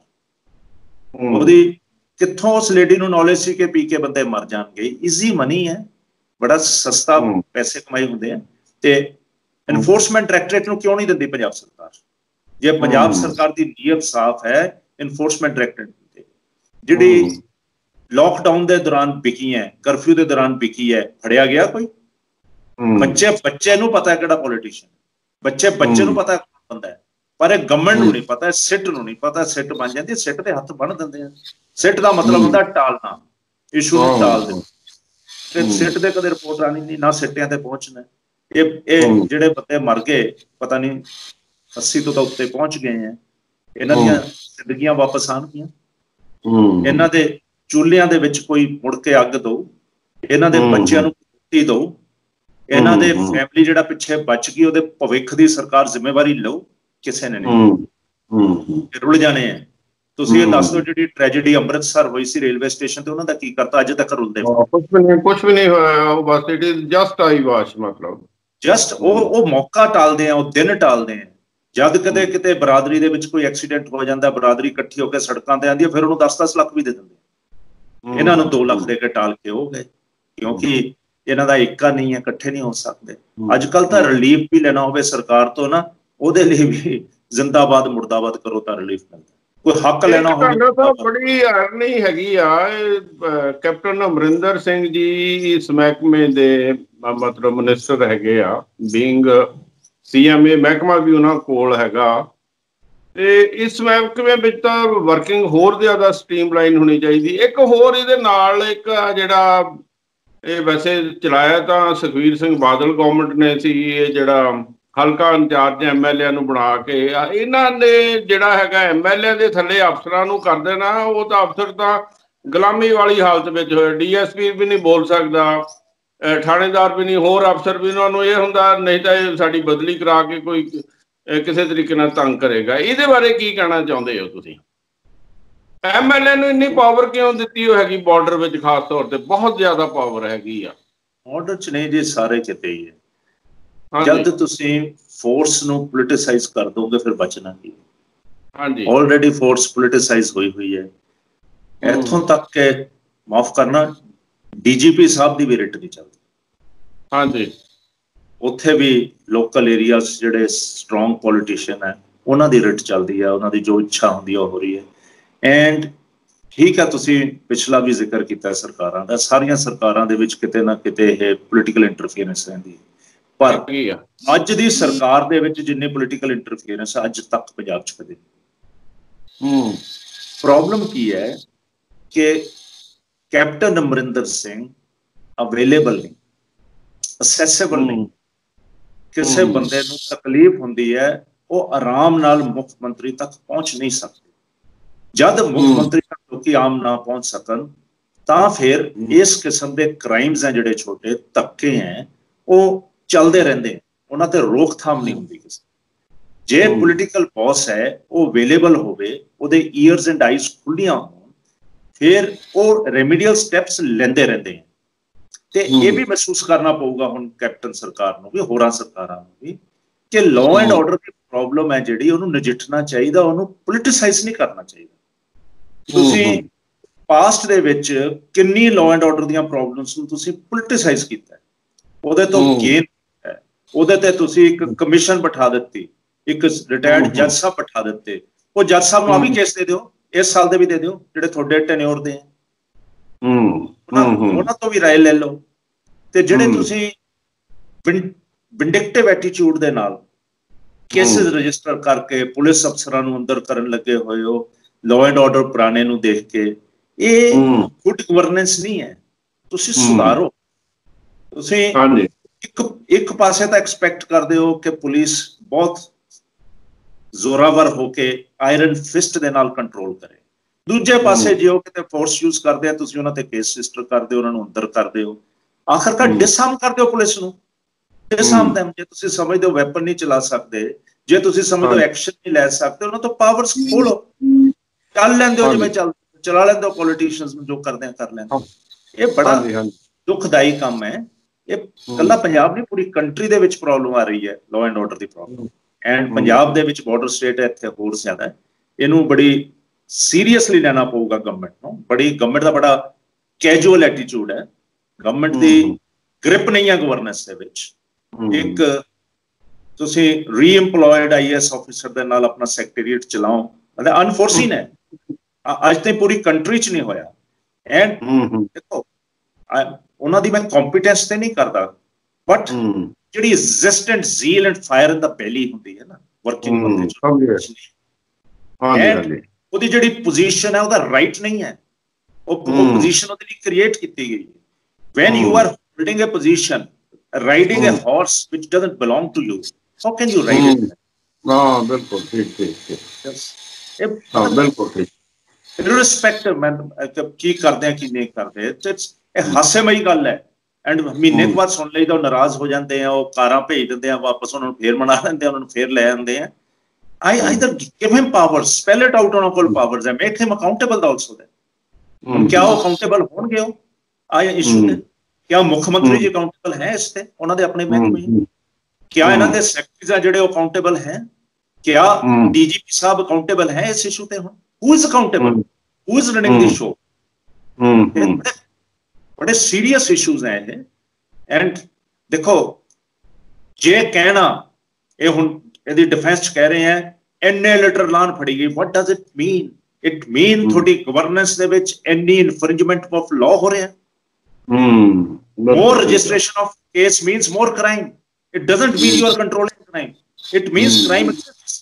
ਉਹਦੀ ਕਿੱਥੋਂ ਉਸ ਲੇਡੀ ਨੂੰ ਨੌਲੇਜ ਸੀ ਕਿ ਪੀ ਕੇ ਬੰਦੇ ਮਰ ਜਾਣਗੇ? ਈਜ਼ੀ ਮਨੀ ਹੈ, ਬੜਾ ਸਸਤਾ ਪੈਸੇ ਕਮਾਈ ਹੁੰਦੇ ਆ। ਤੇ ਇਨਫੋਰਸਮੈਂਟ ਡਾਇਰੈਕਟੋਰੇਟ ਨੂੰ ਕਿਉਂ ਨਹੀਂ ਦਿੰਦੀ ਪੰਜਾਬ ਸਰਕਾਰ? ਜੇ ਪੰਜਾਬ ਸਰਕਾਰ ਦੀ ਨੀਅਤ ਸਾਫ਼ ਹੈ, ਇਨਫੋਰਸਮੈਂਟ ਡਾਇਰੈਕਟੋਰੇਟ ਜਿਹੜੀ ਲੌਕਡਾਊਨ ਦੇ ਦੌਰਾਨ ਵਿਕੀ ਹੈ, ਕਰਫਿਊ ਦੇ ਦੌਰਾਨ ਵਿਕੀ ਹੈ, ਫੜਿਆ ਗਿਆ ਕੋਈ? ਬੱਚੇ ਬੱਚੇ ਨੂੰ ਪਤਾ ਹੈ ਕਿਹੜਾ ਪੋਲੀਟੀਸ਼ੀਅਨ, ਬੱਚੇ ਬੱਚੇ ਨੂੰ ਪਤਾ ਕੌਣ ਬੰਦਾ ਹੈ, ਪਰ ਇਹ ਗਵਰਨਮੈਂਟ ਨੂੰ ਨਹੀਂ ਪਤਾ, ਸਿੱਟ ਨੂੰ ਨਹੀਂ ਪਤਾ। ਸਿੱਟ ਬਣ ਜਾਂਦੀ, ਸਿੱਟ ਦੇ ਹੱਥ ਬੰਨ ਦਿੰਦੇ ਆ। ਸਿੱਟ ਦਾ ਮਤਲਬ ਹੁੰਦਾ ਟਾਲਣਾ, ਇਸ਼ੂ ਨੂੰ ਟਾਲ ਦੇ। ਤੇ ਸਿੱਟ ਦੇ ਕਦੇ ਰਿਪੋਰਟ ਆਣੀ ਨਹੀਂ, ਨਾ ਸਿੱਟਿਆਂ ਤੇ ਪਹੁੰਚਣਾ। ਇਹ ਇਹ ਜਿਹੜੇ ਬੰਦੇ ਮਰ ਗਏ, ਪਤਾ ਨਹੀਂ ਅੱਸੀ ਤੋਂ ਤਾਂ ਉੱਤੇ ਪਹੁੰਚ ਗਏ ਆ, ਇਹਨਾਂ ਦੀਆਂ ਜ਼ਿੰਦਗੀਆਂ ਵਾਪਸ ਆਉਣਗੀਆਂ? ਇਹਨਾਂ ਦੇ ਚੁੱਲ੍ਹਿਆਂ ਦੇ ਵਿੱਚ ਕੋਈ ਮੁੜ ਕੇ ਅੱਗ ਦਊ, ਇਹਨਾਂ ਦੇ ਬੱਚਿਆਂ ਨੂੰ ਰੋਟੀ ਦਊ, ਇਹਨਾਂ ਦੇ ਫੈਮਿਲੀ ਜਿਹੜਾ ਪਿੱਛੇ ਬਚ ਗਈ ਉਹਦੇ ਭਵਿੱਖ ਦੀ ਸਰਕਾਰ ਜ਼ਿੰਮੇਵਾਰੀ ਲਊ? ਕਿਸੇ ਨੇ ਨਹੀਂ। ਰੁਲ ਜਾਣੇ ਆ। ਤੁਸੀਂ ਇਹ ਦੱਸ ਦਿਓ, ਜਿਹੜੀ ਟ੍ਰੈਜੇਡੀ ਅੰਮ੍ਰਿਤਸਰ ਹੋਈ ਸੀ ਰੇਲਵੇ ਸਟੇਸ਼ਨ ਤੇ, ਉਹਨਾਂ ਦਾ ਕੀ ਕਰਤਾ? ਅੱਜ ਤੱਕ ਰੁਲਦੇ ਕੁਝ ਵੀ ਨਹੀਂ, ਕੁਝ ਵੀ ਨਹੀਂ ਹੋਇਆ। ਉਹ ਬਸ it is just eye wash, ਮਤਲਬ ਜਸਟ ਉਹ ਉਹ ਮੌਕਾ ਟਾਲਦੇ ਆ, ਉਹ ਦਿਨ ਟਾਲਦੇ ਆ। ਜਦ ਕਦੇ ਕਿਤੇ ਬਰਾਦਰੀ ਦੇ ਵਿੱਚ ਕੋਈ ਐਕਸੀਡੈਂਟ ਹੋ ਜਾਂਦਾ, ਬਰਾਦਰੀ ਇਕੱਠੀ ਹੋ ਕੇ ਸੜਕਾਂ ਤੇ ਆਉਂਦੀ ਹੈ, ਫਿਰ ਉਹਨੂੰ ਦਸ ਦਸ ਲੱਖ ਵੀ ਦੇ ਦਿੰਦੇ। ਇਹਨਾਂ ਨੂੰ ਦੋ ਲੱਖ ਦੇ ਕੇ ਟਾਲ ਕੇ ਹੋ ਗਏ, ਕਿਉਂਕਿ ਇਹਨਾਂ ਦਾ ਏਕਾ ਨਹੀਂ ਹੈ, ਇਕੱਠੇ ਨਹੀਂ ਹੋ ਸਕਦੇ। ਅੱਜ ਕੱਲ ਤਾਂ ਰਿਲੀਫ ਵੀ ਲੈਣਾ ਹੋਵੇ ਸਰਕਾਰ ਤੋਂ ਨਾ, ਉਹਦੇ ਲਈ ਵੀ ਜ਼ਿੰਦਾਬਾਦ ਮੁਰਦਾਬਾਦ ਕਰੋ ਤਾਂ ਰਿਲੀਫ ਮਿਲਦਾ। ਕੋਈ ਹੱਕ ਲੈਣਾ ਹੋਵੇ ਤਾਂ ਬੜੀ ਇਰਨੀ ਹੈਗੀ ਆ। ਕੈਪਟਨ ਅਮਰਿੰਦਰ ਸਿੰਘ ਜੀ ਇਸ ਮਹਿਕਮੇ ਦੇ ਮਤਲਬ ਮਿਨਿਸਟਰ ਹੈਗੇ ਆ, ਬੀਇੰਗ ਸੀ ਐਮ ਏ ਮਹਿਕਮਾ ਵੀ ਉਹਨਾਂ ਕੋਲ ਹੈਗਾ, ਤੇ ਇਸ ਮਹਿਕਮੇ ਵਿੱਚ ਤਾਂ ਵਰਕਿੰਗ ਹੋਰ ਜ਼ਿਆਦਾ ਸਟ੍ਰੀਮਲਾਈਨ ਹੋਣੀ ਚਾਹੀਦੀ। ਇੱਕ ਹੋਰ ਇਹਦੇ ਨਾਲ ਇੱਕ ਜਿਹੜਾ ਇਹ ਵੈਸੇ ਚਲਾਇਆ ਤਾਂ ਸੁਖਬੀਰ ਸਿੰਘ ਬਾਦਲ ਗੌਰਮੈਂਟ ਨੇ ਸੀ, ਇਹ ਜਿਹੜਾ ਹਲਕਾ ਇੰਚਾਰਜ ਐਮ ਐਲ ਏ ਨੂੰ ਬਣਾ ਕੇ ਇਹਨਾਂ ਨੇ ਜਿਹੜਾ ਹੈਗਾ ਐਮ ਐਲ ਏ ਦੇ ਥੱਲੇ ਅਫਸਰਾਂ ਨੂੰ ਕਰ ਦੇਣਾ। ਉਹ ਤਾਂ ਅਫਸਰ ਤਾਂ ਗੁਲਾਮੀ ਵਾਲੀ ਹਾਲਤ ਵਿੱਚ ਹੋਏ, ਡੀ ਐਸ ਪੀ ਵੀ ਨਹੀਂ ਬੋਲ ਸਕਦਾ, ਥਾਣੇਦਾਰ ਵੀ ਨਹੀਂ, ਹੋਰ ਅਫਸਰ ਵੀ। ਉਹਨਾਂ ਨੂੰ ਇਹ ਹੁੰਦਾ ਨਹੀਂ ਤਾਂ ਇਹ ਸਾਡੀ ਬਦਲੀ ਕਰਾ ਕੇ ਕੋਈ ਕਿਸੇ ਤਰੀਕੇ ਨਾਲ ਤੰਗ ਕਰੇਗਾ। ਇਹਦੇ ਬਾਰੇ ਕੀ ਕਹਿਣਾ ਚਾਹੁੰਦੇ ਹੋ ਤੁਸੀਂ? ਐਮ ਐਲ ਏ ਨੂੰ ਇੰਨੀ ਪਾਵਰ ਕਿਉਂ ਦਿੱਤੀ ਹੋ ਹੈਗੀ ਬਾਰਡਰ ਵਿੱਚ? ਖਾਸ ਤੌਰ ਤੇ ਬਹੁਤ ਜ਼ਿਆਦਾ ਪਾਵਰ ਹੈਗੀ ਆ ਬਾਰਡਰ ਚ। ਨਹੀਂ ਜੀ, ਸਾਰੇ ਕਿਤੇ ਹੀ ਹੈ। ਜਦ ਤੁਸੀਂ ਫੋਰਸ ਨੂੰ ਪੋਲੀਟੀਸਾਈਜ਼ ਕਰ ਦੋਗੇ ਫਿਰ ਬਚਣਾ ਕੀ? ਹਾਂਜੀ, ਆਲਰੇਡੀ ਫੋਰਸ ਪੋਲੀਟੀਸਾਈਜ਼ ਹੋਈ ਹੋਈ ਹੈ। ਇੱਥੋਂ ਤੱਕ ਕਿ ਮਾਫ ਕਰਨਾ, ਡੀਜੀਪੀ ਸਾਹਿਬ ਦੀ ਵੀ ਰਿਟ ਨਹੀਂ ਚੱਲਦੀ। ਹਾਂਜੀ, ਉੱਥੇ ਵੀ ਲੋਕਲ ਏਰੀਆਜ਼ ਜਿਹੜੇ ਸਟਰੋਂਗ ਪੋਲੀਟੀਸ਼ੀਅਨ ਹੈ ਉਹਨਾਂ ਦੀ ਰਿਟ ਚੱਲਦੀ ਹੈ, ਉਹਨਾਂ ਦੀ ਜੋ ਇੱਛਾ ਹੁੰਦੀ ਹੈ ਉਹ ਹੋ ਰਹੀ ਹੈ। ਐਂਡ ਠੀਕ ਹੈ, ਤੁਸੀਂ ਪਿਛਲਾ ਵੀ ਜ਼ਿਕਰ ਕੀਤਾ ਸਰਕਾਰਾਂ ਦਾ, ਸਾਰੀਆਂ ਸਰਕਾਰਾਂ ਦੇ ਵਿੱਚ ਕਿਤੇ ਨਾ ਕਿਤੇ ਇਹ ਪੋਲੀਟੀਕਲ ਇੰਟਰਫੀਅਰੈਂਸ ਰਹਿੰਦੀ ਹੈ। ਪਰ ਅੱਜ ਦੀ ਸਰਕਾਰ ਦੇ ਵਿੱਚ ਜਿੰਨੇ ਪੋਲੀਟੀਕਲ ਇੰਟਰਫੀਅਰੈਂਸ ਅੱਜ ਤੱਕ ਪੰਜਾਬ 'ਚ ਕਦੇ ਨਹੀਂ। ਪ੍ਰੋਬਲਮ ਕੀ ਹੈ ਕਿ ਕੈਪਟਨ ਅਮਰਿੰਦਰ ਸਿੰਘ ਅਵੇਲੇਬਲ ਨਹੀਂ, ਅਸੈਸੇਬਲ ਨਹੀਂ। ਕਿਸੇ ਬੰਦੇ ਨੂੰ ਤਕਲੀਫ ਹੁੰਦੀ ਹੈ, ਉਹ ਆਰਾਮ ਨਾਲ ਮੁੱਖ ਮੰਤਰੀ ਤੱਕ ਪਹੁੰਚ ਨਹੀਂ ਸਕਦੇ। ਜਦ ਮੁੱਖ ਮੰਤਰੀ ਤੱਕ ਲੋਕੀ ਆਮ ਨਾ ਪਹੁੰਚ ਸਕਣ ਤਾਂ ਫਿਰ ਇਸ ਕਿਸਮ ਦੇ ਕ੍ਰਾਈਮਸ ਹੈ, ਜਿਹੜੇ ਛੋਟੇ ਧੱਕੇ ਹੈ, ਉਹ ਚੱਲਦੇ ਰਹਿੰਦੇ, ਉਹਨਾਂ ਤੇ ਰੋਕਥਾਮ ਨਹੀਂ ਹੁੰਦੀ ਕਿਸੇ। ਜੇ ਪੋਲੀਟੀਕਲ ਬੌਸ ਹੈ ਉਹ ਅਵੇਲੇਬਲ ਹੋਵੇ, ਉਹਦੇ ਈਅਰਸ ਐਂਡ ਆਈਜ਼ ਖੁੱਲੀਆਂ ਹੋਣ, ਫਿਰ ਉਹ ਰੈਮੀਡੀਅਲ ਸਟੈਪਸ ਲੈਂਦੇ ਰਹਿੰਦੇ ਹੈ। ਤੇ ਇਹ ਵੀ ਮਹਿਸੂਸ ਕਰਨਾ ਪਊਗਾ ਹੁਣ ਕੈਪਟਨ ਸਰਕਾਰ ਨੂੰ ਵੀ, ਹੋਰਾਂ ਸਰਕਾਰਾਂ ਨੂੰ ਵੀ, ਕਿ ਲਾਅ ਐਂਡ ਆਰਡਰ ਦੀ ਪ੍ਰੋਬਲਮ ਹੈ ਜਿਹੜੀ, ਉਹਨੂੰ ਨਜਿੱਠਣਾ ਚਾਹੀਦਾ, ਉਹਨੂੰ ਪੋਲੀਟੀਸਾਈਜ਼ ਨਹੀਂ ਕਰਨਾ ਚਾਹੀਦਾ। ਤੁਸੀਂ ਪਾਸਟ ਦੇ ਵਿੱਚ ਕਿੰਨੀ ਲਾਅ ਐਂਡ ਆਰਡਰ ਦੀਆਂ ਪ੍ਰੋਬਲਮਸ ਨੂੰ ਤੁਸੀਂ ਪੋਲੀਟੀਸਾਈਜ਼ ਕੀਤਾ, ਉਹਦੇ ਤੋਂ ਗੇਨ ਹੈ। ਉਹਦੇ ਤੇ ਤੁਸੀਂ ਇੱਕ ਕਮਿਸ਼ਨ ਬਿਠਾ ਦਿੱਤੀ, ਇੱਕ ਰਿਟਾਇਰਡ ਜੱਜ ਸਾਹਿਬ ਬਿਠਾ ਦਿੱਤੇ। ਉਹ ਜੱਜ ਸਾਹਿਬ ਨੂੰ ਆ ਵੀ ਕੇਸ ਦੇ ਦਿਓ, ਇਸ ਸਾਲ ਦੇ ਵੀ ਦੇ ਦਿਓ, ਜਿਹੜੇ ਤੁਹਾਡੇ ਟੈਨਿਓਰ ਦੇ ਆ, ਉਹਨਾਂ ਤੋਂ ਵੀ ਰਾਏ ਲੈ ਲਓ। ਤੇ ਜਿਹੜੇ ਤੁਸੀਂ ਵਿੰਡਿਕਟਿਵ ਐਟੀਟਿਊਡ ਦੇ ਨਾਲ ਕੇਸਿਸ ਰਜਿਸਟਰ ਕਰਕੇ ਪੁਲਿਸ ਅਫਸਰਾਂ ਨੂੰ ਅੰਦਰ ਕਰਨ ਲੱਗੇ ਹੋਏ ਹੋ, ਲਾਅ ਐਂਡ ਆਰਡਰ ਪੁਰਾਣੇ ਨੂੰ ਦੇਖ ਕੇ, ਇਹ ਗੁੱਡ ਗਵਰਨੈਂਸ ਨਹੀਂ ਹੈ। ਤੁਸੀਂ ਸੁਧਾਰੋ। ਤੁਸੀਂ ਇੱਕ ਇੱਕ ਪਾਸੇ ਤਾਂ ਐਕਸਪੈਕਟ ਕਰਦੇ ਹੋ ਕਿ ਪੁਲਿਸ ਬਹੁਤ ਜ਼ੋਰਾਵਰ ਹੋ ਕੇ ਆਇਰਨ ਫਿਸਟ ਦੇ ਨਾਲ ਕੰਟਰੋਲ ਕਰੇ, ਦੂਜੇ ਪਾਸੇ ਜੇ ਉਹ ਕਿਤੇ ਫੋਰਸ ਯੂਜ਼ ਕਰਦੇ ਆ ਤੁਸੀਂ ਉਹਨਾਂ ਤੇ ਕੇਸ ਰਜਿਸਟਰ ਕਰਦੇ ਹੋ, ਉਹਨਾਂ ਨੂੰ ਅੰਦਰ ਕਰਦੇ ਹੋ, ਆਖਰਕਾਰ ਡਿਸਆਰਮ ਕਰਦੇ ਹੋ ਪੁਲਿਸ ਨੂੰ। ਡਿਸਆਰਮ them। ਜੇ ਤੁਸੀਂ ਸਮਝਦੇ ਹੋ ਵੈਪਨ ਨਹੀਂ ਚਲਾ ਸਕਦੇ, ਜੇ ਤੁਸੀਂ ਸਮਝਦੇ ਹੋ ਐਕਸ਼ਨ ਨਹੀਂ ਲੈ ਸਕਦੇ, ਉਹਨਾਂ ਤੋਂ ਪਾਵਰਸ ਖੋਲੋ, ਚੱਲ ਲੈਂਦੇ ਹੋ ਜਿਵੇਂ ਚੱਲ ਚਲਾ ਲੈਂਦੇ ਹੋ, ਪੋਲੀਟੀਸ਼ੀਅਨਸ ਨੂੰ ਜੋ ਕਰਦੇ ਆ ਕਰ ਲੈਂਦੇ। ਇਹ ਬੜਾ ਦੁਖਦਾਈ ਕੰਮ ਹੈ। ਇਹ ਕੱਲਾ ਪੰਜਾਬ ਨਹੀਂ, ਪੂਰੀ ਕੰਟਰੀ ਦੇ ਵਿੱਚ ਪ੍ਰੋਬਲਮ ਆ ਰਹੀ ਹੈ ਲਾਅ ਐਂਡ ਆਰਡਰ ਦੀ ਪ੍ਰੋਬਲਮ। ਐਂਡ ਪੰਜਾਬ ਦੇ ਵਿੱਚ ਬਾਰਡਰ ਸਟੇਟ ਹੈ, ਇੱਥੇ ਹੋਰ ਜ਼ਿਆਦਾ ਹੈ। ਇਹਨੂੰ ਬੜੀ ਸੀਰੀਅਸਲੀ ਲੈਣਾ ਪਊਗਾ ਗਵਰਨਮੈਂਟ ਨੂੰ। ਬੜੀ ਗਵਰਨਮੈਂਟ ਦਾ ਬੜਾ ਕੈਜੂਅਲ ਐਟੀਟਿਊਡ ਹੈ, ਗਵਰਨਮੈਂਟ ਦੀ ਗ੍ਰਿਪ ਨਹੀਂ ਹੈ ਗਵਰਨੈਂਸ ਦੇ ਵਿੱਚ। ਇੱਕ ਤੁਸੀਂ ਰੀਇੰਪਲੋਇਡ ਆਈ ਐਸ ਆਫਿਸਰ ਦੇ ਨਾਲ ਆਪਣਾ ਸੈਕਟਰੀਏਟ ਚਲਾਓ, ਮਤਲਬ ਅਨਫੋਰਸੀਨ ਹੈ। ਅੱਜ ਤੇ ਪੂਰੀ ਕੰਟਰੀ 'ਚ ਨਹੀਂ ਹੋਇਆ। ਐਂਡ ਦੇਖੋ ਉਹਨਾਂ ਦੀ ਮੈਂ ਕੰਪੀਟੈਂਸ ਤੇ ਨਹੀਂ ਕਰਦਾ, ਬਟ ਜਿਹੜੀ resistant zeal and fire in the belly ਹੁੰਦੀ ਹੈ ਨਾ ਵਰਕਿੰਗ ਬੰਦੇ 'ਚ, ਉਹਦੀ ਜਿਹੜੀ ਪੋਜੀਸ਼ਨ ਹੈ ਉਹਦਾ ਰਾਈਟ ਨਹੀਂ ਹੈ। ਉਹ ਪੋਜੀਸ਼ਨ ਉਹਦੇ ਲਈ ਕ੍ਰੀਏਟ ਕੀਤੀ ਗਈ ਹੈ। When you are holding a position, riding a horse which doesn't belong to you, how can you ride it? ਹਾਂ ਬਿਲਕੁਲ ਠੀਕ ਠੀਕ ਠੀਕ ਹਾਂ ਬਿਲਕੁਲ ਠੀਕ। ਇਰਰਿਸਪੈਕਟਿਵ ਮੈਂ ਕੀ ਕਰਦੇ ਆ ਕੀ ਨਹੀਂ ਕਰਦੇ, ਇਹ ਹਾਸੇਮਈ ਗੱਲ ਹੈ। ਐਂਡ ਮਹੀਨੇ ਬਾਅਦ ਸੁਣ ਲਈਦਾ ਉਹ ਨਾਰਾਜ਼ ਹੋ ਜਾਂਦੇ ਆ, ਉਹ ਕਾਰਾਂ ਭੇਜ ਦਿੰਦੇ ਆ ਵਾਪਸ, ਉਹਨਾਂ ਨੂੰ ਫੇਰ ਮਨਾ ਲੈਂਦੇ ਆ, ਉਹਨਾਂ ਨੂੰ ਫੇਰ ਲੈ ਆਉਂਦੇ ਆ। I either give him powers, spell it out ਉਹਨਾਂ ਕੋਲ powers ਹੈ, make him accountable also then। ਹੁਣ ਕਿਆ ਉਹ ਅਕਾਊਂਟੇਬਲ ਹੋਣਗੇ ਉਹ ਆ ਇਸ਼ੂ ਤੇ? ਕਿਆ ਮੁੱਖ ਮੰਤਰੀ ਜੀ ਅਕਾਊਂਟੇਬਲ ਹੈ ਇਸ ਤੇ? ਉਹਨਾਂ ਦੇ ਆਪਣੇ ਮਹਿਕਮੇ। ਕਿਆ ਇਹਨਾਂ ਦੇ ਸੈਕਟਰੀਜ਼ ਆ ਜਿਹੜੇ ਅਕਾਊਂਟੇਬਲ ਹੈ? ਕਿਆ ਡੀਜੀਪੀ ਸਾਹਿਬ ਅਕਾਊਂਟੇਬਲ ਹੈ ਇਸ ਇਸ਼ੂ ਤੇ? ਹੁਣ who is accountable? who is running the show? ਬੜੇ ਸੀਰੀਅਸ ਇਸ਼ੂਜ਼ ਹੈ ਇਹ। ਐਂਡ ਦੇਖੋ ਜੇ ਕਹਿਣਾ ਇਹ ਹੁਣ ਇਹਦੀ ਡਿਫੈਂਸ 'ਚ ਕਹਿ ਰਹੇ ਹੈ ਇੰਨੇ ਲੀਟਰ ਲਾਨ ਫੜੀ ਗਈ, what does it mean? it mean ਤੁਹਾਡੀ ਗਵਰਨੈਂਸ ਦੇ ਵਿੱਚ ਇੰਨੀ ਇਨਫਰਿੰਜਮੈਂਟ ਆਫ ਲਾਅ ਹੋ ਰਿਹਾ। more registration of case means more crime. it doesn't mean you are controlling crime, it means crime exists।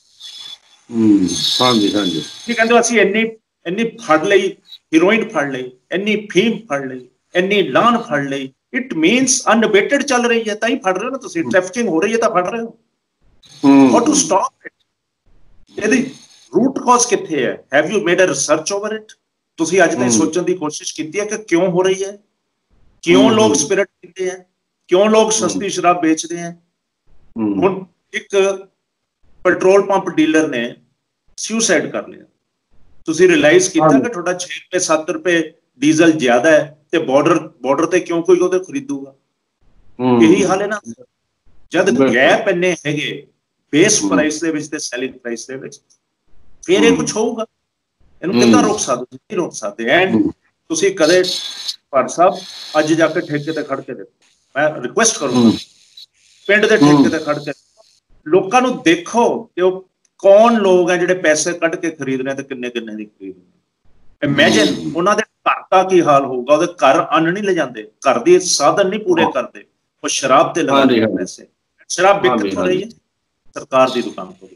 ਹਾਂਜੀ ਹਾਂਜੀ ਕੀ ਕਹਿੰਦੇ ਅਸੀਂ ਇੰਨੀ ਇੰਨੀ ਫੜ ਲਈ ਹੀਰੋਇਨ, ਫੜ ਲਈ ਇੰਨੀ ਫੀਮ, ਫੜ ਲਈ ਇੰਨੀ ਲਾਨ, ਫੜ ਲਈ, it means unabated ਚੱਲ ਰਹੀ ਹੈ ਤਾਂ ਹੀ ਫੜ ਰਹੇ ਹੋ ਨਾ ਤੁਸੀਂ। ਟ੍ਰੈਫਿਕਿੰਗ ਹੋ ਰਹੀ ਹੈ ਤਾਂ ਫੜ ਰਹੇ ਹੋ। how to stop it? ਇਹਦੀ ਰੂਟ ਕਾਜ਼ ਕਿੱਥੇ ਹੈ? have you made a research over it? ਤੁਸੀਂ ਅੱਜ ਤਾਈਂ ਸੋਚਣ ਦੀ ਕੋਸ਼ਿਸ਼ ਕੀਤੀ ਹੈ ਕਿ ਕਿਉਂ ਹੋ ਰਹੀ ਹੈ? ਕਿਉਂ ਲੋਕ ਸਪਿਰਿਟ ਪੀਂਦੇ ਹੈ? ਕਿਉਂ ਲੋਕ ਸਸਤੀ ਸ਼ਰਾਬ ਵੇਚਦੇ ਹੈ? ਹੁਣ ਇੱਕ ਪੈਟਰੋਲ ਪੰਪ ਡੀਲਰ ਨੇ ਸੁਸਾਈਡ ਕਰ ਲਿਆ। ਤੁਸੀਂ ਰਿਅਲਾਈਜ਼ ਕੀਤਾ ਕਿ ਤੁਹਾਡਾ ਛੇ ਰੁਪਏ ਸੱਤ ਰੁਪਏ ਡੀਜ਼ਲ ਜ਼ਿਆਦਾ ਹੈ ਤੇ ਬਾਰਡਰ ਬਾਰਡਰ ਤੇ ਕਿਉਂ ਕੋਈ ਉਹਦੇ ਖਰੀਦੂਗਾ? ਇਹੀ ਹਾਲ ਹੈ ਨਾ। ਜਦ ਗੈਪ ਇੰਨੇ ਹੈਗੇ ਬੇਸ ਪ੍ਰਾਈਸ ਦੇ ਵਿੱਚ ਤੇ ਸੈਲਿੰਗ ਪ੍ਰਾਈਸ ਦੇ ਵਿੱਚ, ਫਿਰ ਇਹ ਕੁਛ ਹੋਊਗਾ। ਇਹਨੂੰ ਕਿੱਦਾਂ ਰੋਕ ਸਕਦੇ? ਨਹੀਂ ਰੋਕ ਸਕਦੇ। ਐਂਡ ਤੁਸੀਂ ਕਦੇ ਭੱਟ ਸਾਹਿਬ ਅੱਜ ਜਾ ਕੇ ਠੇਕੇ ਤੇ ਖੜ ਕੇ ਦੇਖੋ, ਮੈਂ ਰਿਕੁਐਸਟ ਕਰੂੰਗਾ ਪਿੰਡ ਦੇ ਠੇਕੇ ਤੇ ਖੜ ਕੇ ਲੋਕਾਂ ਨੂੰ ਦੇਖੋ ਕਿ ਉਹ ਕੌਣ ਲੋਕ ਹੈ ਜਿਹੜੇ ਪੈਸੇ ਕੱਢ ਕੇ ਖਰੀਦ ਰਹੇ ਤੇ ਕਿੰਨੇ ਕਿੰਨੇ ਦੀ ਖਰੀਦ ਰਹੇ। ਇਮੈਜਿਨ ਉਹਨਾਂ ਦੇ ਘਰ ਦਾ ਕੀ ਹਾਲ ਹੋਊਗਾ। ਉਹਦੇ ਘਰ ਅੰਨ ਨਹੀਂ ਲੈ ਜਾਂਦੇ, ਘਰ ਦੀ ਸਾਧਨ ਨਹੀਂ ਪੂਰੇ ਕਰਦੇ, ਉਹ ਸ਼ਰਾਬ ਤੇ ਲਗਾਉਂਦੇ ਪੈਸੇ। ਸ਼ਰਾਬ ਵਿਕ ਕਿੱਥੋਂ ਰਹੀ ਹੈ? ਸਰਕਾਰ ਦੀ ਦੁਕਾਨ ਤੋਂ।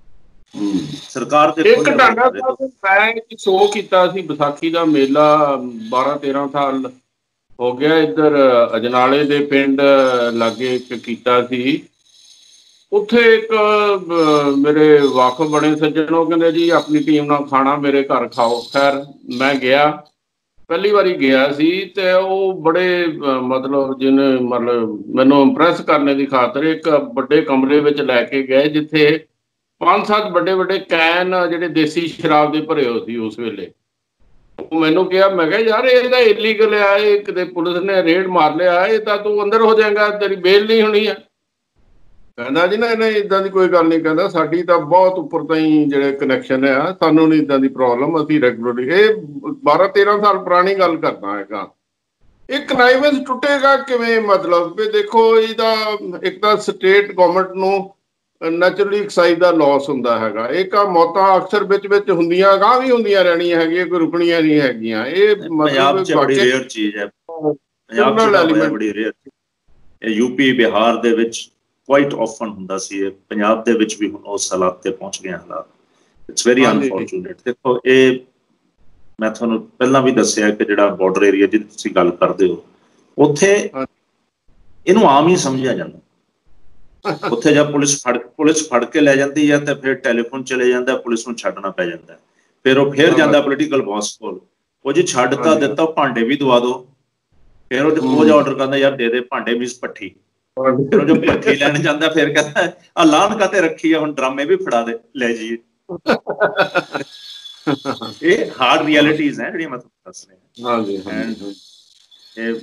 ਸਰਕਾਰ ਦੇ ਇੱਕ ਢਾਂਗਾ ਸਾਹਿਬ ਮੈਂ ਇੱਕ ਸ਼ੋਅ ਕੀਤਾ ਸੀ, ਵਿਸਾਖੀ ਦਾ ਮੇਲਾ ਬਾਰਾਂ ਤੇਰਾਂ ਸਾਲ ਹੋ ਗਿਆ ਇੱਧਰ ਅਜਨਾਲੇ ਦੇ ਪਿੰਡ ਲਾਗੇ ਇੱਕ ਕੀਤਾ ਸੀ। ਉੱਥੇ ਇੱਕ ਮੇਰੇ ਵਾਕਫ ਬਣੇ ਸੱਜਣ, ਉਹ ਕਹਿੰਦੇ ਜੀ ਆਪਣੀ ਟੀਮ ਨਾਲ ਖਾਣਾ ਮੇਰੇ ਘਰ ਖਾਓ। ਖੈਰ ਮੈਂ ਗਿਆ, ਪਹਿਲੀ ਵਾਰੀ ਗਿਆ ਸੀ ਤੇ ਉਹ ਬੜੇ ਮਤਲਬ ਜਿਹਨੇ ਮਤਲਬ ਮੈਨੂੰ ਇੰਪ੍ਰੈਸ ਕਰਨੇ ਦੀ ਖਾਤਰ ਇੱਕ ਵੱਡੇ ਕਮਰੇ ਵਿੱਚ ਲੈ ਕੇ ਗਏ ਜਿੱਥੇ ਪੰਜ ਸੱਤ ਵੱਡੇ ਵੱਡੇ ਕੈਨ ਜਿਹੜੇ ਦੇਸੀ ਸ਼ਰਾਬ ਦੇ ਭਰੇ ਹੋ ਸੀ ਉਸ ਵੇਲੇ। ਉਹ ਮੈਨੂੰ ਕਿਹਾ, ਮੈਂ ਕਿਹਾ ਯਾਰ ਇਹ ਤਾਂ ਇਲੀਗਲ ਆ, ਇਹ ਕਿਤੇ ਪੁਲਿਸ ਨੇ ਰੇਡ ਮਾਰ ਲਿਆ, ਇਹ ਤਾਂ ਤੂੰ ਅੰਦਰ ਹੋ ਜਾਏਗਾ, ਤੇਰੀ ਬੇਲ ਨਹੀਂ ਹੋਣੀ ਆ। ਕਹਿੰਦਾ ਜੀ ਨਾ ਨਹੀਂ ਇੱਦਾਂ ਦੀ ਕੋਈ ਗੱਲ ਨਹੀਂ। ਕਹਿੰਦਾ ਸਾਡੀ ਤਾਂ ਬਹੁਤ ਉੱਪਰ ਤਾਈਂ ਜਿਹੜੇ ਕਨੈਕਸ਼ਨ ਆ, ਸਾਨੂੰ ਨਹੀਂ ਇੱਦਾਂ ਦੀ ਪ੍ਰੋਬਲਮ, ਅਸੀਂ ਰੈਗੂਲਰਲੀ। ਇਹ ਬਾਰਾਂ ਤੇਰਾਂ ਸਾਲ ਪੁਰਾਣੀ ਗੱਲ ਕਰਦਾ ਹੈਗਾ। ਇਹ ਕਨਾਈਵੈਂਸ ਟੁੱਟੇਗਾ ਕਿਵੇਂ? ਮਤਲਬ ਵੀ ਦੇਖੋ ਇਹਦਾ ਇੱਕ ਤਾਂ ਸਟੇਟ ਗੌਰਮੈਂਟ ਨੂੰ ਨੈਚੁਰਲੀ ਐਕਸਾਈਜ਼ ਦਾ ਲਾਸ ਹੁੰਦਾ ਹੈਗਾ। ਇਹ ਕਾ ਮੌਤਾਂ ਅਕਸਰ ਵਿੱਚ ਵਿੱਚ ਹੁੰਦੀਆਂ, ਗਾਹ ਵੀ ਹੁੰਦੀਆਂ ਰਹਿਣੀਆਂ ਹੈਗੀਆਂ, ਕੋਈ ਰੁਕਣੀਆਂ ਨਹੀਂ ਹੈਗੀਆਂ। ਇਹ ਪੰਜਾਬ 'ਚ ਬੜੀ ਰੇਅਰ ਚੀਜ਼ ਹੈ। ਪੰਜਾਬ 'ਚ ਬੜੀ ਰੇਅਰ। ਯੂਪੀ ਬਿਹਾਰ ਦੇ ਵਿੱਚ ਕੁਆਇਟ ਆਫਨ ਹੁੰਦਾ ਸੀ। ਇਹ ਪੰਜਾਬ ਦੇ ਵਿੱਚ ਵੀ ਹੁਣ ਉਸ ਹਾਲਾਤ ਤੇ ਪਹੁੰਚ ਗਏ ਹਾਲਾਤ। It's very unfortunate. ਦੇਖੋ ਇਹ ਮੈਂ ਤੁਹਾਨੂੰ ਪਹਿਲਾਂ ਵੀ ਦੱਸਿਆ ਕਿ ਜਿਹੜਾ ਬਾਰਡਰ ਏਰੀਆ ਜਿਹਦੀ ਤੁਸੀਂ ਗੱਲ ਕਰਦੇ ਹੋ, ਉੱਥੇ ਇਹਨੂੰ ਆਮ ਹੀ ਸਮਝਿਆ ਜਾਂਦਾ। ਉੱਥੇ ਜਦ ਪੁਲਿਸ ਫੜ ਪੁਲਿਸ ਫੜ ਕੇ ਲੈ ਜਾਂਦੀ ਹੈ ਤੇ ਫਿਰ ਟੈਲੀਫੋਨ ਚਲੇ ਜਾਂਦਾ, ਪੁਲਿਸ ਨੂੰ ਛੱਡਣਾ ਪੈ ਜਾਂਦਾ। ਫਿਰ ਉਹ ਫਿਰ ਜਾਂਦਾ ਪੋਲੀਟੀਕਲ ਬੌਸ ਕੋਲ, ਉਹ ਜੀ ਛੱਡ ਤਾਂ ਦਿੱਤਾ, ਭਾਂਡੇ ਵੀ ਦਵਾ ਦੋ। ਫਿਰ ਉਹ ਉਹ ਜਿਹਾ ਆਰਡਰ ਕਰਦਾ, ਯਾਰ ਦੇ ਦੇ ਭਾਂਡੇ ਵੀ ਭੱਠੀ। ਫਿਰ ਉਹ ਜੋ ਭੱਠੀ ਲੈਣ ਜਾਂਦਾ ਫਿਰ ਕਹਿੰਦਾ ਆ ਲਾਹਨ ਕਾਤੇ ਰੱਖੀ ਆ, ਹੁਣ ਡਰਾਮੇ ਵੀ ਫੜਾ ਦੇ, ਲੈ ਜਾਈਏ। ਇਹ ਹਾਰਡ ਰਿਐਲਿਟੀਜ਼ ਹੈ ਜਿਹੜੀਆਂ ਮੈਂ ਤੁਹਾਨੂੰ ਦੱਸ ਰਿਹਾ। ਇਹ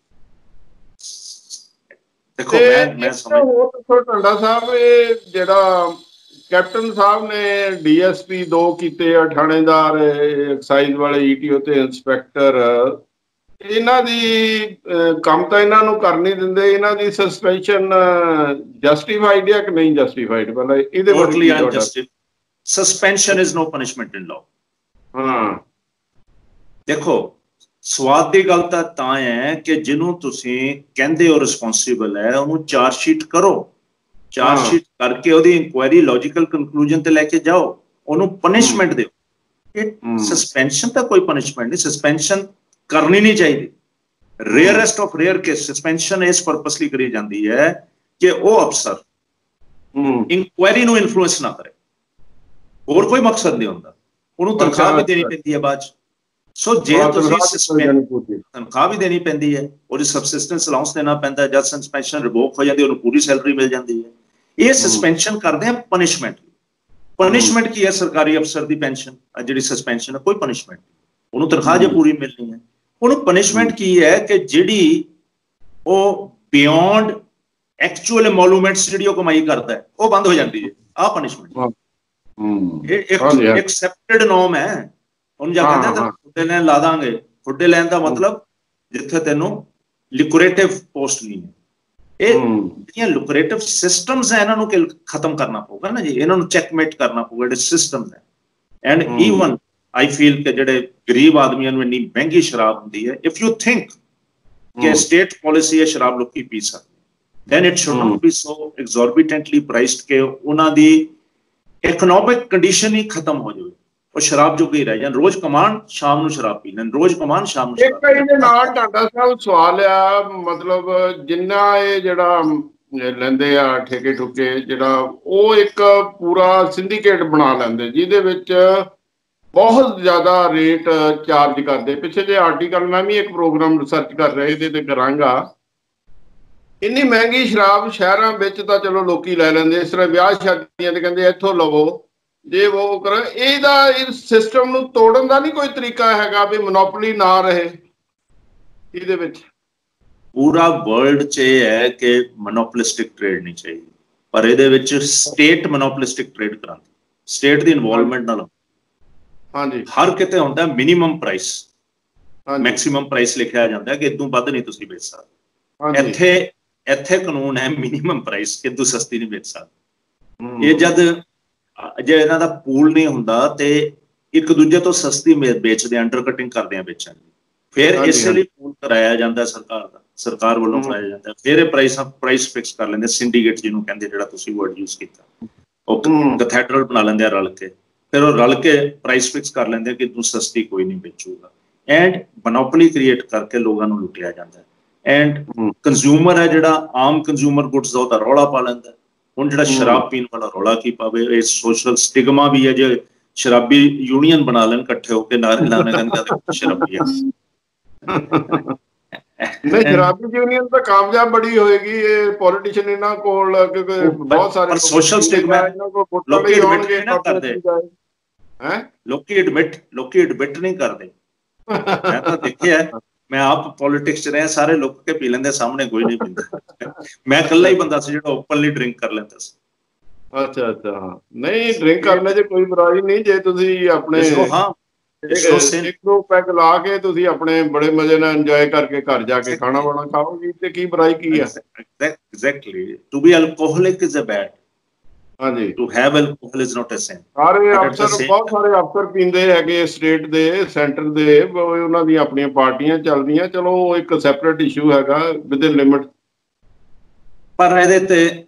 ਦੇਖੋ ਮੈਂ ਮੈਂ ਸਮਝ ਟੰਡਾ ਸਾਹਿਬ, ਇਹ ਜਿਹੜਾ ਕੈਪਟਨ ਸਾਹਿਬ ਨੇ ਡੀ ਐਸ ਪੀ ਦੋ ਕੀਤੇ ਆ, ਥਾਣੇਦਾਰ ਐਕਸਾਈਜ਼ ਵਾਲੇ, ਈ ਟੀ ਓ ਤੇ ਇੰਸਪੈਕਟਰ, ਇਹਨਾਂ ਦੀ ਕੰਮ ਤਾਂ ਇਹਨਾਂ ਨੂੰ ਕਰ ਨਹੀਂ ਦਿੰਦੇ। ਇਹਨਾਂ ਦੀ ਸਸਪੈਂਸ਼ਨ ਜਸਟੀਫਾਈਡ ਹੈ ਕਿ ਨਹੀਂ ਜਸਟੀਫਾਈਡ? ਪਹਿਲਾਂ ਇਹਦੇ ਬਾਰੇ suspension is no punishment in law. ਹਾਂ ਦੇਖੋ ਸਵਾਦ ਦੀ ਗੱਲ ਤਾਂ ਤਾਂ ਹੈ ਕਿ ਜਿਹਨੂੰ ਤੁਸੀਂ ਕਹਿੰਦੇ ਹੋ ਰਿਸਪੌਂਸੀਬਲ ਹੈ, ਉਹਨੂੰ ਚਾਰਜ ਸ਼ੀਟ ਕਰੋ। ਚਾਰਜ ਸ਼ੀਟ ਕਰਕੇ ਉਹਦੀ ਇਨਕੁਆਇਰੀ ਲੌਜੀਕਲ ਕੰਕਲੂਜਨ ਤੇ ਲੈ ਕੇ ਜਾਓ, ਉਹਨੂੰ ਪਨਿਸ਼ਮੈਂਟ ਦਿਓ। ਇਹ ਸਸਪੈਂਸ਼ਨ ਤਾਂ ਕੋਈ ਪਨਿਸ਼ਮੈਂਟ ਨਹੀਂ, ਸਸਪੈਂਸ਼ਨ ਕਰਨੀ ਨਹੀਂ ਚਾਹੀਦੀ। Rarest of rare case suspension ਇਸ ਪਰਪਸਲੀ ਕਰੀ ਜਾਂਦੀ ਹੈ ਕਿ ਉਹ ਅਫਸਰ ਇਨਕੁਆਇਰੀ ਨੂੰ ਇਨਫਲੂਐਂਸ ਨਾ ਕਰੇ, ਹੋਰ ਕੋਈ ਮਕਸਦ ਨਹੀਂ ਹੁੰਦਾ। ਉਹਨੂੰ ਤਨਖਾਹ ਵੀ ਦੇਣੀ ਪੈਂਦੀ ਹੈ ਬਾਅਦ ਚ। ਸੋ ਜੇ ਤੁਸੀਂ ਤਨਖਾਹ ਵੀ ਦੇਣੀ ਪੈਂਦੀ ਹੈ, ਉਹਦੀ ਸਬਸਿਸਟੈਂਸ ਅਲਾਊਂਸ ਦੇਣਾ ਪੈਂਦਾ। ਜਦ ਸਸਪੈਂਸ਼ਨ ਰਿਵੋਕ ਹੋ ਜਾਂਦੀ, ਉਹਨੂੰ ਪੂਰੀ ਸੈਲਰੀ ਮਿਲ ਜਾਂਦੀ ਹੈ। ਇਹ ਸਸਪੈਂਸ਼ਨ ਕਰਦੇ ਆ ਪਨਿਸ਼ਮੈਂਟ। ਪਨਿਸ਼ਮੈਂਟ ਕੀ ਹੈ? ਸਰਕਾਰੀ ਅਫਸਰ ਦੀ ਪੈਨਸ਼ਨ ਜਿਹੜੀ ਸਸਪੈਂਸ਼ਨ ਹੈ, ਕੋਈ ਪਨਿਸ਼ਮੈਂਟ, ਉਹਨੂੰ ਤਨਖਾਹ ਜੇ ਪੂਰੀ ਮਿਲਣੀ ਹੈ। ਉਹਨੂੰ ਪਨਿਸ਼ਮੈਂਟ ਕੀ ਹੈ ਕਿ ਜਿਹੜੀ ਉਹ ਬਿਯੋਂਡ ਐਕਚੁਅਲ ਐਮੋਲੂਮੈਂਟਸ ਜਿਹੜੀ ਉਹ ਕਮਾਈ ਕਰਦਾ ਹੈ, ਉਹ ਬੰਦ ਹੋ ਜਾਂਦੀ ਹੈ। ਆਹ ਪਨਿਸ਼ਮੈਂਟ ਇਹ ਐਕਸੈਪਟਡ ਨੋਰਮ ਹੈ। ਉਹਨੂੰ ਜਾ ਕਹਿੰਦੇ ਖੁੱਡੇ ਲੈਣ ਲਾ ਦਾਂਗੇ। ਖੁੱਡੇ ਲੈਣ ਦਾ ਮਤਲਬ ਜਿੱਥੇ ਤੈਨੂੰ ਲਿਕੁਰੇਟਿਵ ਪੋਸਟ ਨਹੀਂ ਹੈ। ਇਹ ਜਿਹੜੀਆਂ ਲੁਕਰੇਟਿਵ ਸਿਸਟਮਸ ਹੈ, ਇਹਨਾਂ ਨੂੰ ਖਤਮ ਕਰਨਾ ਪਊਗਾ ਨਾ ਜੀ। ਇਹਨਾਂ ਨੂੰ ਚੈਕਮੇਟ ਕਰਨਾ ਪਊਗਾ ਜਿਹੜੇ ਸਿਸਟਮਸ ਹੈ। ਐਂਡ ਈਵਨ ਆਈ ਫੀਲ ਕਿ ਜਿਹੜੇ ਗਰੀਬ ਆਦਮੀਆਂ ਨੂੰ ਇੰਨੀ ਮਹਿੰਗੀ ਸ਼ਰਾਬ ਹੁੰਦੀ ਹੈ, ਇਫ ਯੂ ਥਿੰਕ ਕਿ ਸਟੇਟ ਪਾਲਿਸੀ ਹੈ ਸ਼ਰਾਬ ਲੋਕੀ ਪੀ ਸਕਦੇ, then it should not be so exorbitantly priced ਕਿ ਉਹਨਾਂ ਦੀ ਇਕਨੋਮਿਕ ਕੰਡੀਸ਼ਨ ਹੀ ਖਤਮ ਹੋ ਜਾਵੇ, ਉਹ ਸ਼ਰਾਬ ਜੋ ਹੀ ਰਹਿ ਜਾਣ। ਰੋਜ਼ ਕਮਾਣ, ਸ਼ਾਮ ਨੂੰ ਸ਼ਰਾਬ ਪੀ ਲੈਣ, ਰੋਜ਼ ਕਮਾਣ, ਸ਼ਾਮ ਨੂੰ ਸ਼ਰਾਬ। ਇੱਕ ਇਹਦੇ ਨਾਲ ਟਾਂਡਾ ਸਾਹਿਬ ਸਵਾਲ ਆ, ਮਤਲਬ ਜਿੰਨਾ ਇਹ ਜਿਹੜਾ ਲੈਂਦੇ ਆ ਠੇਕੇ ਠੁਕੇ, ਜਿਹੜਾ ਉਹ ਇੱਕ ਪੂਰਾ ਸਿੰਡੀਕੇਟ ਬਣਾ ਲੈਂਦੇ, ਜਿਹਦੇ ਵਿੱਚ ਬਹੁਤ ਜ਼ਿਆਦਾ ਰੇਟ ਚਾਰਜ ਕਰਦੇ। ਪਿੱਛੇ ਜੇ ਆਰਟੀਕਲ ਮੈਂ ਵੀ ਇੱਕ ਪ੍ਰੋਗਰਾਮ ਰਿਸਰਚ ਕਰ ਰਿਹਾ, ਇਹਦੇ ਤੇ ਕਰਾਂਗਾ। ਇੰਨੀ ਮਹਿੰਗੀ ਸ਼ਰਾਬ ਸ਼ਹਿਰਾਂ ਵਿੱਚ ਤਾਂ ਚਲੋ ਲੋਕੀ ਲੈ ਲੈਂਦੇ, ਇਸ ਤਰ੍ਹਾਂ ਵਿਆਹ ਸ਼ਾਦੀਆਂ ਤੇ ਕਹਿੰਦੇ ਇੱਥੋਂ ਲਵੋ, ਜੇ ਉਹ ਕਰ। ਇਹਦਾ ਇਸ ਸਿਸਟਮ ਨੂੰ ਤੋੜਨ ਦਾ ਨਹੀਂ ਕੋਈ ਤਰੀਕਾ ਹੈਗਾ ਵੀ ਮੋਨੋਪੋਲੀ ਨਾ ਰਹੇ ਇਹਦੇ ਵਿੱਚ? ਪੂਰਾ ਵਰਲਡ 'ਚ ਇਹ ਹੈ ਕਿ ਮੋਨੋਪੋਲਿਸਟਿਕ ਟ੍ਰੇਡ ਨਹੀਂ ਚਾਹੀਦੀ, ਪਰ ਇਹਦੇ ਵਿੱਚ ਸਟੇਟ ਮੋਨੋਪੋਲਿਸਟਿਕ ਟ੍ਰੇਡ ਕਰਾਉਂਦੀ, ਸਟੇਟ ਦੀ ਇਨਵੋਲਵਮੈਂਟ ਨਾਲ। ਹਾਂਜੀ, ਹਰ ਕਿਤੇ ਹੁੰਦਾ ਮਿਨੀਮਮ ਪ੍ਰਾਈਸ, ਮੈਕਸਿਮਮ ਪ੍ਰਾਈਸ ਲਿਖਿਆ ਜਾਂਦਾ ਕਿ ਇਦੋਂ ਵੱਧ ਨਹੀਂ ਤੁਸੀਂ ਵੇਚ ਸਕਦੇ। ਇੱਥੇ ਇੱਥੇ ਕਾਨੂੰਨ ਹੈ ਮਿਨੀਮਮ ਪ੍ਰਾਈਸ, ਕਿ ਇਦੋਂ ਸਸਤੀ ਨਹੀਂ ਵੇਚ ਸਕਦੇ। ਇਹ ਜਦ ਜੇ ਇਹਨਾਂ ਦਾ ਪੂਲ ਨਹੀਂ ਹੁੰਦਾ ਤੇ ਇੱਕ ਦੂਜੇ ਤੋਂ ਸਸਤੀ ਵੇਚਦੇ, ਅੰਡਰ ਕਟਿੰਗ ਕਰਦੇ ਆ ਵੇਚਣ ਦੀ। ਫਿਰ ਇਸੇ ਲਈ ਪੂਲ ਕਰਾਇਆ ਜਾਂਦਾ ਸਰਕਾਰ ਦਾ, ਸਰਕਾਰ ਵੱਲੋਂ ਕਰਾਇਆ ਜਾਂਦਾ। ਫਿਰ ਇਹ ਪ੍ਰਾਈਸ ਪ੍ਰਾਈਸ ਫਿਕਸ ਕਰ ਲੈਂਦੇ, ਸਿੰਡੀਕੇਟ ਜਿਹਨੂੰ ਕਹਿੰਦੇ, ਜਿਹੜਾ ਤੁਸੀਂ ਵਰਡ ਯੂਜ਼ ਕੀਤਾ। ਉਹ ਕੈਥੈਡਰਲ ਬਣਾ ਲੈਂਦੇ ਆ ਰਲ ਕੇ, ਫਿਰ ਉਹ ਰਲ ਕੇ ਪ੍ਰਾਈਸ ਫਿਕਸ ਕਰ ਲੈਂਦੇ ਕਿ ਤੂੰ ਸਸਤੀ ਕੋਈ ਨਹੀਂ ਵੇਚੂਗਾ। ਐਂਡ ਮੋਨੋਪੋਲੀ ਕ੍ਰੀਏਟ ਕਰਕੇ ਲੋਕਾਂ ਨੂੰ ਲੁੱਟਿਆ ਜਾਂਦਾ। ਐਂਡ ਕੰਜ਼ਿਊਮਰ ਹੈ ਜਿਹੜਾ ਆਮ ਕੰਜ਼ਿਊਮਰ ਗੁੱਡਸ ਦਾ, ਉਹਦਾ ਰੌਲਾ ਪਾ ਲੈਂਦਾ। ਹੁਣ ਜਿਹੜਾ ਸ਼ਰਾਬ ਪੀਣ ਵਾਲਾ ਰੌਲਾ ਕੀ ਪਾਵੇ? ਇਹ ਸੋਸ਼ਲ ਸਟਿਗਮਾ ਵੀ ਹੈ। ਜੇ ਸ਼ਰਾਬੀ ਯੂਨੀਅਨ ਬਣਾ ਲੈਣ ਇਕੱਠੇ ਹੋ ਕੇ, ਨਾਰੇ ਲਾਣੇ ਕਹਿੰਦੇ ਸ਼ਰਾਬੀ ਹੈ। ਨਹੀਂ, ਸ਼ਰਾਬੀ ਯੂਨੀਅਨ ਤਾਂ ਕਾਮਯਾਬ ਬੜੀ ਹੋਏਗੀ। ਇਹ ਪੋਲੀਟੀਸ਼ੀਅਨ ਇਹਨਾਂ ਕੋਲ ਬਹੁਤ ਸਾਰੇ ਸੋਸ਼ਲ ਸਟਿਗਮਾ ਲੋਕੀ ਐਡਮਿਟ ਨਹੀਂ ਨਾ ਕਰਦੇ ਹੈ, ਲੋਕੀ ਐਡਮਿਟ ਲੋਕੀ ਐਡਮਿਟ ਨਹੀਂ ਕਰਦੇ। ਮੈਂ ਤਾਂ ਦੇਖਿਆ, ਮੈਂ ਆਪ ਪੋਲੀਟਿਕਸ 'ਚ ਰਿਹਾ, ਸਾਰੇ ਲੁੱਕ ਕੇ ਪੀ ਲੈਂਦੇ, ਸਾਹਮਣੇ ਕੋਈ ਨਹੀਂ ਪੀਂਦਾ। ਮੈਂ ਇਕੱਲਾ ਹੀ ਬੰਦਾ ਸੀ ਜਿਹੜਾ ਓਪਨਲੀ ਡਰਿੰਕ ਕਰ ਲੈਂਦਾ ਸੀ। ਅੱਛਾ ਅੱਛਾ, ਹਾਂ। ਨਹੀਂ, ਡਰਿੰਕ ਕਰਨੇ 'ਚ ਕੋਈ ਬੁਰਾਈ ਨਹੀਂ ਜੇ ਤੁਸੀਂ ਆਪਣੇ ਇੱਕ ਦੋ ਪੈਗ ਲਾ ਕੇ ਤੁਸੀਂ ਆਪਣੇ ਬੜੇ ਮਜ਼ੇ ਨਾਲ ਇੰਜੋਏ ਕਰਕੇ ਘਰ ਜਾ ਕੇ ਖਾਣਾ ਵਾਣਾ ਖਾਓਗੇ ਤੇ ਕੀ ਬੁਰਾਈ ਕੀ ਆ? Exactly, to be alcoholic is a bad. ਹਾਂਜੀ, to have alcohol is not a sin. ਸਾਰੇ ਅਫਸਰ, ਬਹੁਤ ਸਾਰੇ ਅਫਸਰ ਪੀਂਦੇ ਹੈਗੇ, ਸਟੇਟ ਦੇ, ਸੈਂਟਰ ਦੇ, ਉਹਨਾਂ ਦੀਆਂ ਆਪਣੀਆਂ ਪਾਰਟੀਆਂ ਚੱਲਦੀਆਂ। ਚਲੋ ਇੱਕ ਸੈਪਰੇਟ ਇਸ਼ੂ ਹੈਗਾ, ਵਿਦ ਇਨ ਲਿਮਿਟ। ਪਰ ਇਹਦੇ ਤੇ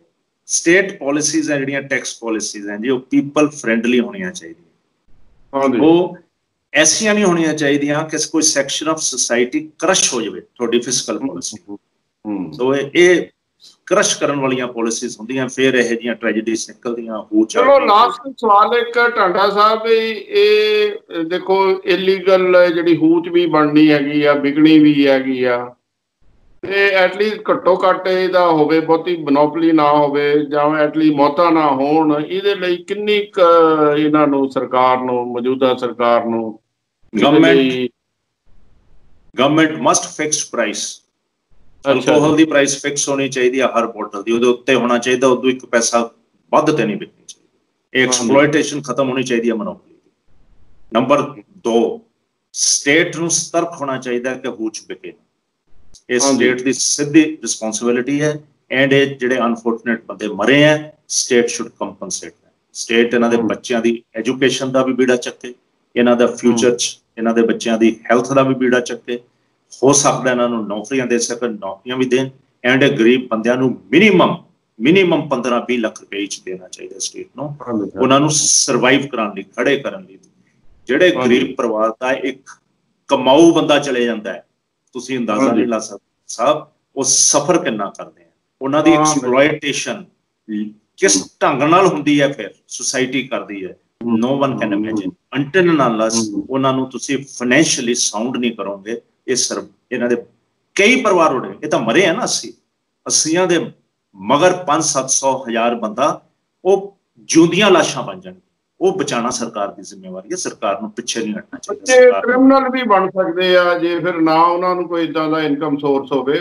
ਸਟੇਟ ਪਾਲਿਸੀਜ਼ ਹੈ ਜਿਹੜੀਆਂ ਟੈਕਸ ਪਾਲਿਸੀਜ਼ ਹੈ ਜੀ ਉਹ ਪੀਪਲ ਫਰੈਂਡਲੀ ਹੋਣੀਆਂ ਚਾਹੀਦੀਆਂ। ਹਾਂਜੀ ਉਹ ਐਸੀਆਂ ਨਹੀਂ ਹੋਣੀਆਂ ਚਾਹੀਦੀਆਂ ਕਿ ਕੋਈ ਸੈਕਸ਼ਨ ਆਫ ਸੋਸਾਇਟੀ ਕਰਸ਼ ਹੋ ਜਾਵੇ ਤੁਹਾਡੀ ਫਿਸਕਲ ਪਾਲਿਸੀ। ਹੂੰ ਸੋ ਇਹ ਕਰਸ਼ ਕਰਨ ਵਾਲੀਆਂ ਪਾਲਿਸੀਜ਼ ਹੁੰਦੀਆਂ, ਫਿਰ ਇਹੋ ਜਿਹੀਆਂ ਟ੍ਰੈਜਡੀਜ਼ ਨਿਕਲਦੀਆਂ। ਹੋ ਚਲੋ ਲਾਸਟ ਸਵਾਲ ਇੱਕ ਟਾਂਡਾ ਸਾਹਿਬ, ਇਹ ਦੇਖੋ ਇਲੀਗਲ ਜਿਹੜੀ ਹੂਚ ਵੀ ਬਣਨੀ ਹੈਗੀ ਆ, ਵਿਕਣੀ ਵੀ ਹੈਗੀ ਆ, ਤੇ ਐਟਲੀਸਟ ਘੱਟੋ ਘੱਟ ਇਹਦਾ ਹੋਵੇ, ਬਹੁਤੀ ਮੋਨੋਪਲੀ ਨਾ ਹੋਵੇ, ਜਾਂ ਐਟਲੀਸਟ ਮੌਤਾਂ ਨਾ ਹੋਣ। ਇਹਦੇ ਲਈ ਕਿੰਨੀ ਕੁ ਇਹਨਾਂ ਨੂੰ ਸਰਕਾਰ ਨੂੰ, ਮੌਜੂਦਾ ਸਰਕਾਰ ਨੂੰ government government must fix price. Alcohol ਦੀ ਪ੍ਰਾਈਸ ਫਿਕਸ ਹੋਣੀ ਚਾਹੀਦੀ ਆ ਹਰ ਬੋਟਲ ਦੀ, ਉਹਦੇ ਉੱਤੇ ਹੋਣਾ ਚਾਹੀਦਾ, ਉਦੋਂ ਇੱਕ ਪੈਸਾ ਵੱਧ ਤੇ ਨਹੀਂ ਵਿਕਣੀ ਚਾਹੀਦੀ। ਐਕਸਪਲੋਇਟੇਸ਼ਨ ਖਤਮ ਹੋਣੀ ਚਾਹੀਦੀ ਹੈ ਮੋਨੋਪੋਲੀ ਦੀ। ਨੰਬਰ ਦੋ, ਸਟੇਟ ਨੂੰ ਸਤਰਕ ਹੋਣਾ ਚਾਹੀਦਾ ਕਿ ਹੂਚ ਵਿਕੇ। ਇਹ ਸਟੇਟ ਦੀ ਸਿੱਧੀ ਰਿਸਪੌਂਸਿਬਿਲਿਟੀ ਹੈ। ਐਂਡ ਇਹ ਜਿਹੜੇ ਅਨਫੋਰਚੂਨੇਟ ਬੰਦੇ ਮਰੇ ਹੈ, ਸਟੇਟ ਸ਼ੁੱਡ ਕੰਪਨਸੇਟ। ਸਟੇਟ ਇਹਨਾਂ ਦੇ ਬੱਚਿਆਂ ਦੀ ਐਜੂਕੇਸ਼ਨ ਦਾ ਵੀ ਬੀੜਾ ਚੱਕੇ, ਇਹਨਾਂ ਦਾ ਫਿਊਚਰ 'ਚ ਇਹਨਾਂ ਦੇ ਬੱਚਿਆਂ ਦੀ ਹੈਲਥ ਦਾ ਵੀ ਬੀੜਾ ਚੱਕੇ। ਹੋ ਸਕਦਾ ਇਹਨਾਂ ਨੂੰ ਨੌਕਰੀਆਂ ਦੇ ਸਕਣ, ਨੌਕਰੀਆਂ ਵੀ ਦੇਣ। ਐਂਡ ਗਰੀਬ ਬੰਦਿਆਂ ਨੂੰ ਮਿਨੀਮਮ ਮਿਨੀਮਮ ਪੰਦਰਾਂ ਵੀਹ ਲੱਖ ਰੁਪਏ ਚ ਦੇਣਾ ਚਾਹੀਦਾ ਸਟੇਟ ਨੂੰ, ਉਹਨਾਂ ਨੂੰ ਸਰਵਾਈਵ ਕਰਾਉਣ ਲਈ, ਖੜੇ ਕਰਨ ਲਈ। ਜਿਹੜੇ ਗਰੀਬ ਪਰਿਵਾਰ ਦਾ ਇੱਕ ਕਮਾਊ ਬੰਦਾ ਚਲੇ ਜਾਂਦਾ ਹੈ, ਤੁਸੀਂ ਅੰਦਾਜ਼ਾ ਨਹੀਂ ਲਾ ਸਕਦੇ ਸਾਹਿਬ ਉਹ ਸਫਰ ਕਿੰਨਾ ਕਰਦੇ ਆ। ਉਹਨਾਂ ਦੀ ਐਕਸਪਲੋਇਟੇਸ਼ਨ ਕਿਸ ਢੰਗ ਨਾਲ ਹੁੰਦੀ ਹੈ, ਫਿਰ ਸੁਸਾਇਟੀ ਕਰਦੀ ਹੈ। No one can imagine until unless ਉਹਨਾਂ ਨੂੰ ਤੁਸੀਂ ਫਾਈਨੈਂਸ਼ੀਅਲੀ ਸਾਊਂਡ ਨਹੀਂ ਕਰੋਗੇ। ਇਹ ਸਰ ਇਹਨਾਂ ਦੇ ਕਈ ਪਰਿਵਾਰ ਉੜੇ, ਇਹ ਤਾਂ ਮਰੇ ਆ ਨਾ ਅੱਸੀ ਅੱਸੀਆਂ ਦੇ ਮਗਰ ਪੰਜ ਸੱਤ ਸੌ ਹਜ਼ਾਰ ਬੰਦਾ, ਉਹ ਜਿਉਂਦੀਆਂ ਲਾਸ਼ਾਂ ਬਣ ਜਾਣ। ਉਹ ਬਚਾਉਣਾ ਸਰਕਾਰ ਦੀ ਜ਼ਿੰਮੇਵਾਰੀ ਹੈ, ਸਰਕਾਰ ਨੂੰ ਪਿੱਛੇ ਨਹੀਂ ਹਟਣਾ ਚਾਹੀਦਾ। ਕ੍ਰਿਮੀਨਲ ਵੀ ਬਣ ਸਕਦੇ ਆ ਜੇ ਫਿਰ ਨਾ ਉਹਨਾਂ ਨੂੰ ਕੋਈ ਇਦਾਂ ਦਾ ਇਨਕਮ ਸੋਰਸ ਹੋਵੇ,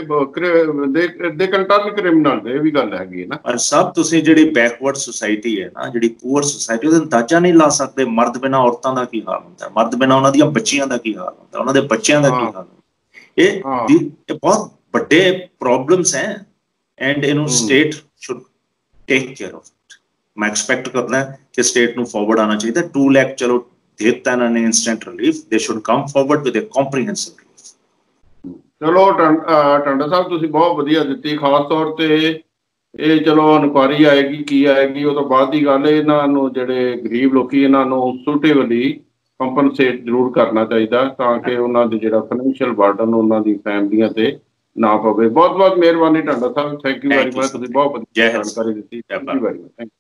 ਦੇ ਕੈਨ ਟਰਨ ਕ੍ਰਿਮੀਨਲ। ਇਹ ਵੀ ਗੱਲ ਹੈਗੀ ਹੈ ਨਾ। ਪਰ ਸਭ ਤੁਸੀਂ ਜਿਹੜੀ ਬੈਕਵਰਡ ਸੁਸਾਇਟੀ ਹੈ ਨਾ, ਜਿਹੜੀ ਪੂਅਰ ਸੁਸਾਇਟੀ, ਉਹਦਾ ਅੰਦਾਜ਼ਾ ਨਹੀਂ ਲਾ ਸਕਦੇ। ਮਰਦ ਬਿਨਾਂ ਔਰਤਾਂ ਦਾ ਕੀ ਹਾਲ ਹੁੰਦਾ, ਮਰਦ ਬਿਨਾਂ ਉਹਨਾਂ ਦੀਆਂ ਬੱਚੀਆਂ ਦਾ ਕੀ ਹਾਲ ਹੁੰਦਾ, ਉਹਨਾਂ ਦੇ ਬੱਚਿਆਂ ਦਾ ਕੀ ਹਾਲ ਹੁੰਦਾ। ਇਹ ਇਹ ਬਹੁਤ ਵੱਡੇ ਪ੍ਰੋਬਲਮਸ ਹੈ ਐਂਡ ਇਹਨੂੰ state should take care of. ਮੈਂ ਐਕਸਪੈਕਟ ਕਰਦਾ ਕਿ ਸਟੇਟ ਨੂੰ ਫਾਰਵਰਡ ਆਉਣਾ ਚਾਹੀਦਾ। ਟੂ ਲੈਖ ਚਲੋ ਦੇ ਦਿੱਤਾ ਇਹਨਾਂ ਨੇ ਇੰਸਟੈਂਟ ਰਿਲੀਫ, ਦੇ should come forward with a comprehensive relief. ਚਲੋ ਟਾਂਡਾ ਸਾਹਿਬ ਤੁਸੀਂ ਬਹੁਤ ਵਧੀਆ ਦਿੱਤੀ। ਖਾਸ ਤੌਰ ਤੇ ਇਹ ਚਲੋ ਇਨਕੁਆਇਰੀ ਆਏਗੀ, ਕੀ ਆਏਗੀ ਉਹ ਤੋਂ ਬਾਅਦ ਦੀ ਗੱਲ। ਇਹਨਾਂ ਨੂੰ ਜਿਹੜੇ ਗਰੀਬ ਲੋਕੀ, ਇਹਨਾਂ ਨੂੰ ਸੂਟੇਬਲੀ ਕੰਪਨਸੇਟ ਜ਼ਰੂਰ ਕਰਨਾ ਚਾਹੀਦਾ, ਤਾਂ ਕਿ ਉਹਨਾਂ ਦੇ ਜਿਹੜਾ ਫਾਈਨੈਂਸ਼ੀਅਲ ਬਰਡਨ ਉਹਨਾਂ ਦੀ ਫੈਮਲੀਆਂ ਤੇ ਨਾ ਪਵੇ। ਬਹੁਤ ਬਹੁਤ ਮਿਹਰਬਾਨੀ Tanda Sahib, thank you very much. ਤੁਸੀਂ ਬਹੁਤ ਵਧੀਆ ਜਾਣਕਾਰੀ ਦਿੱਤੀ। Thank you very much.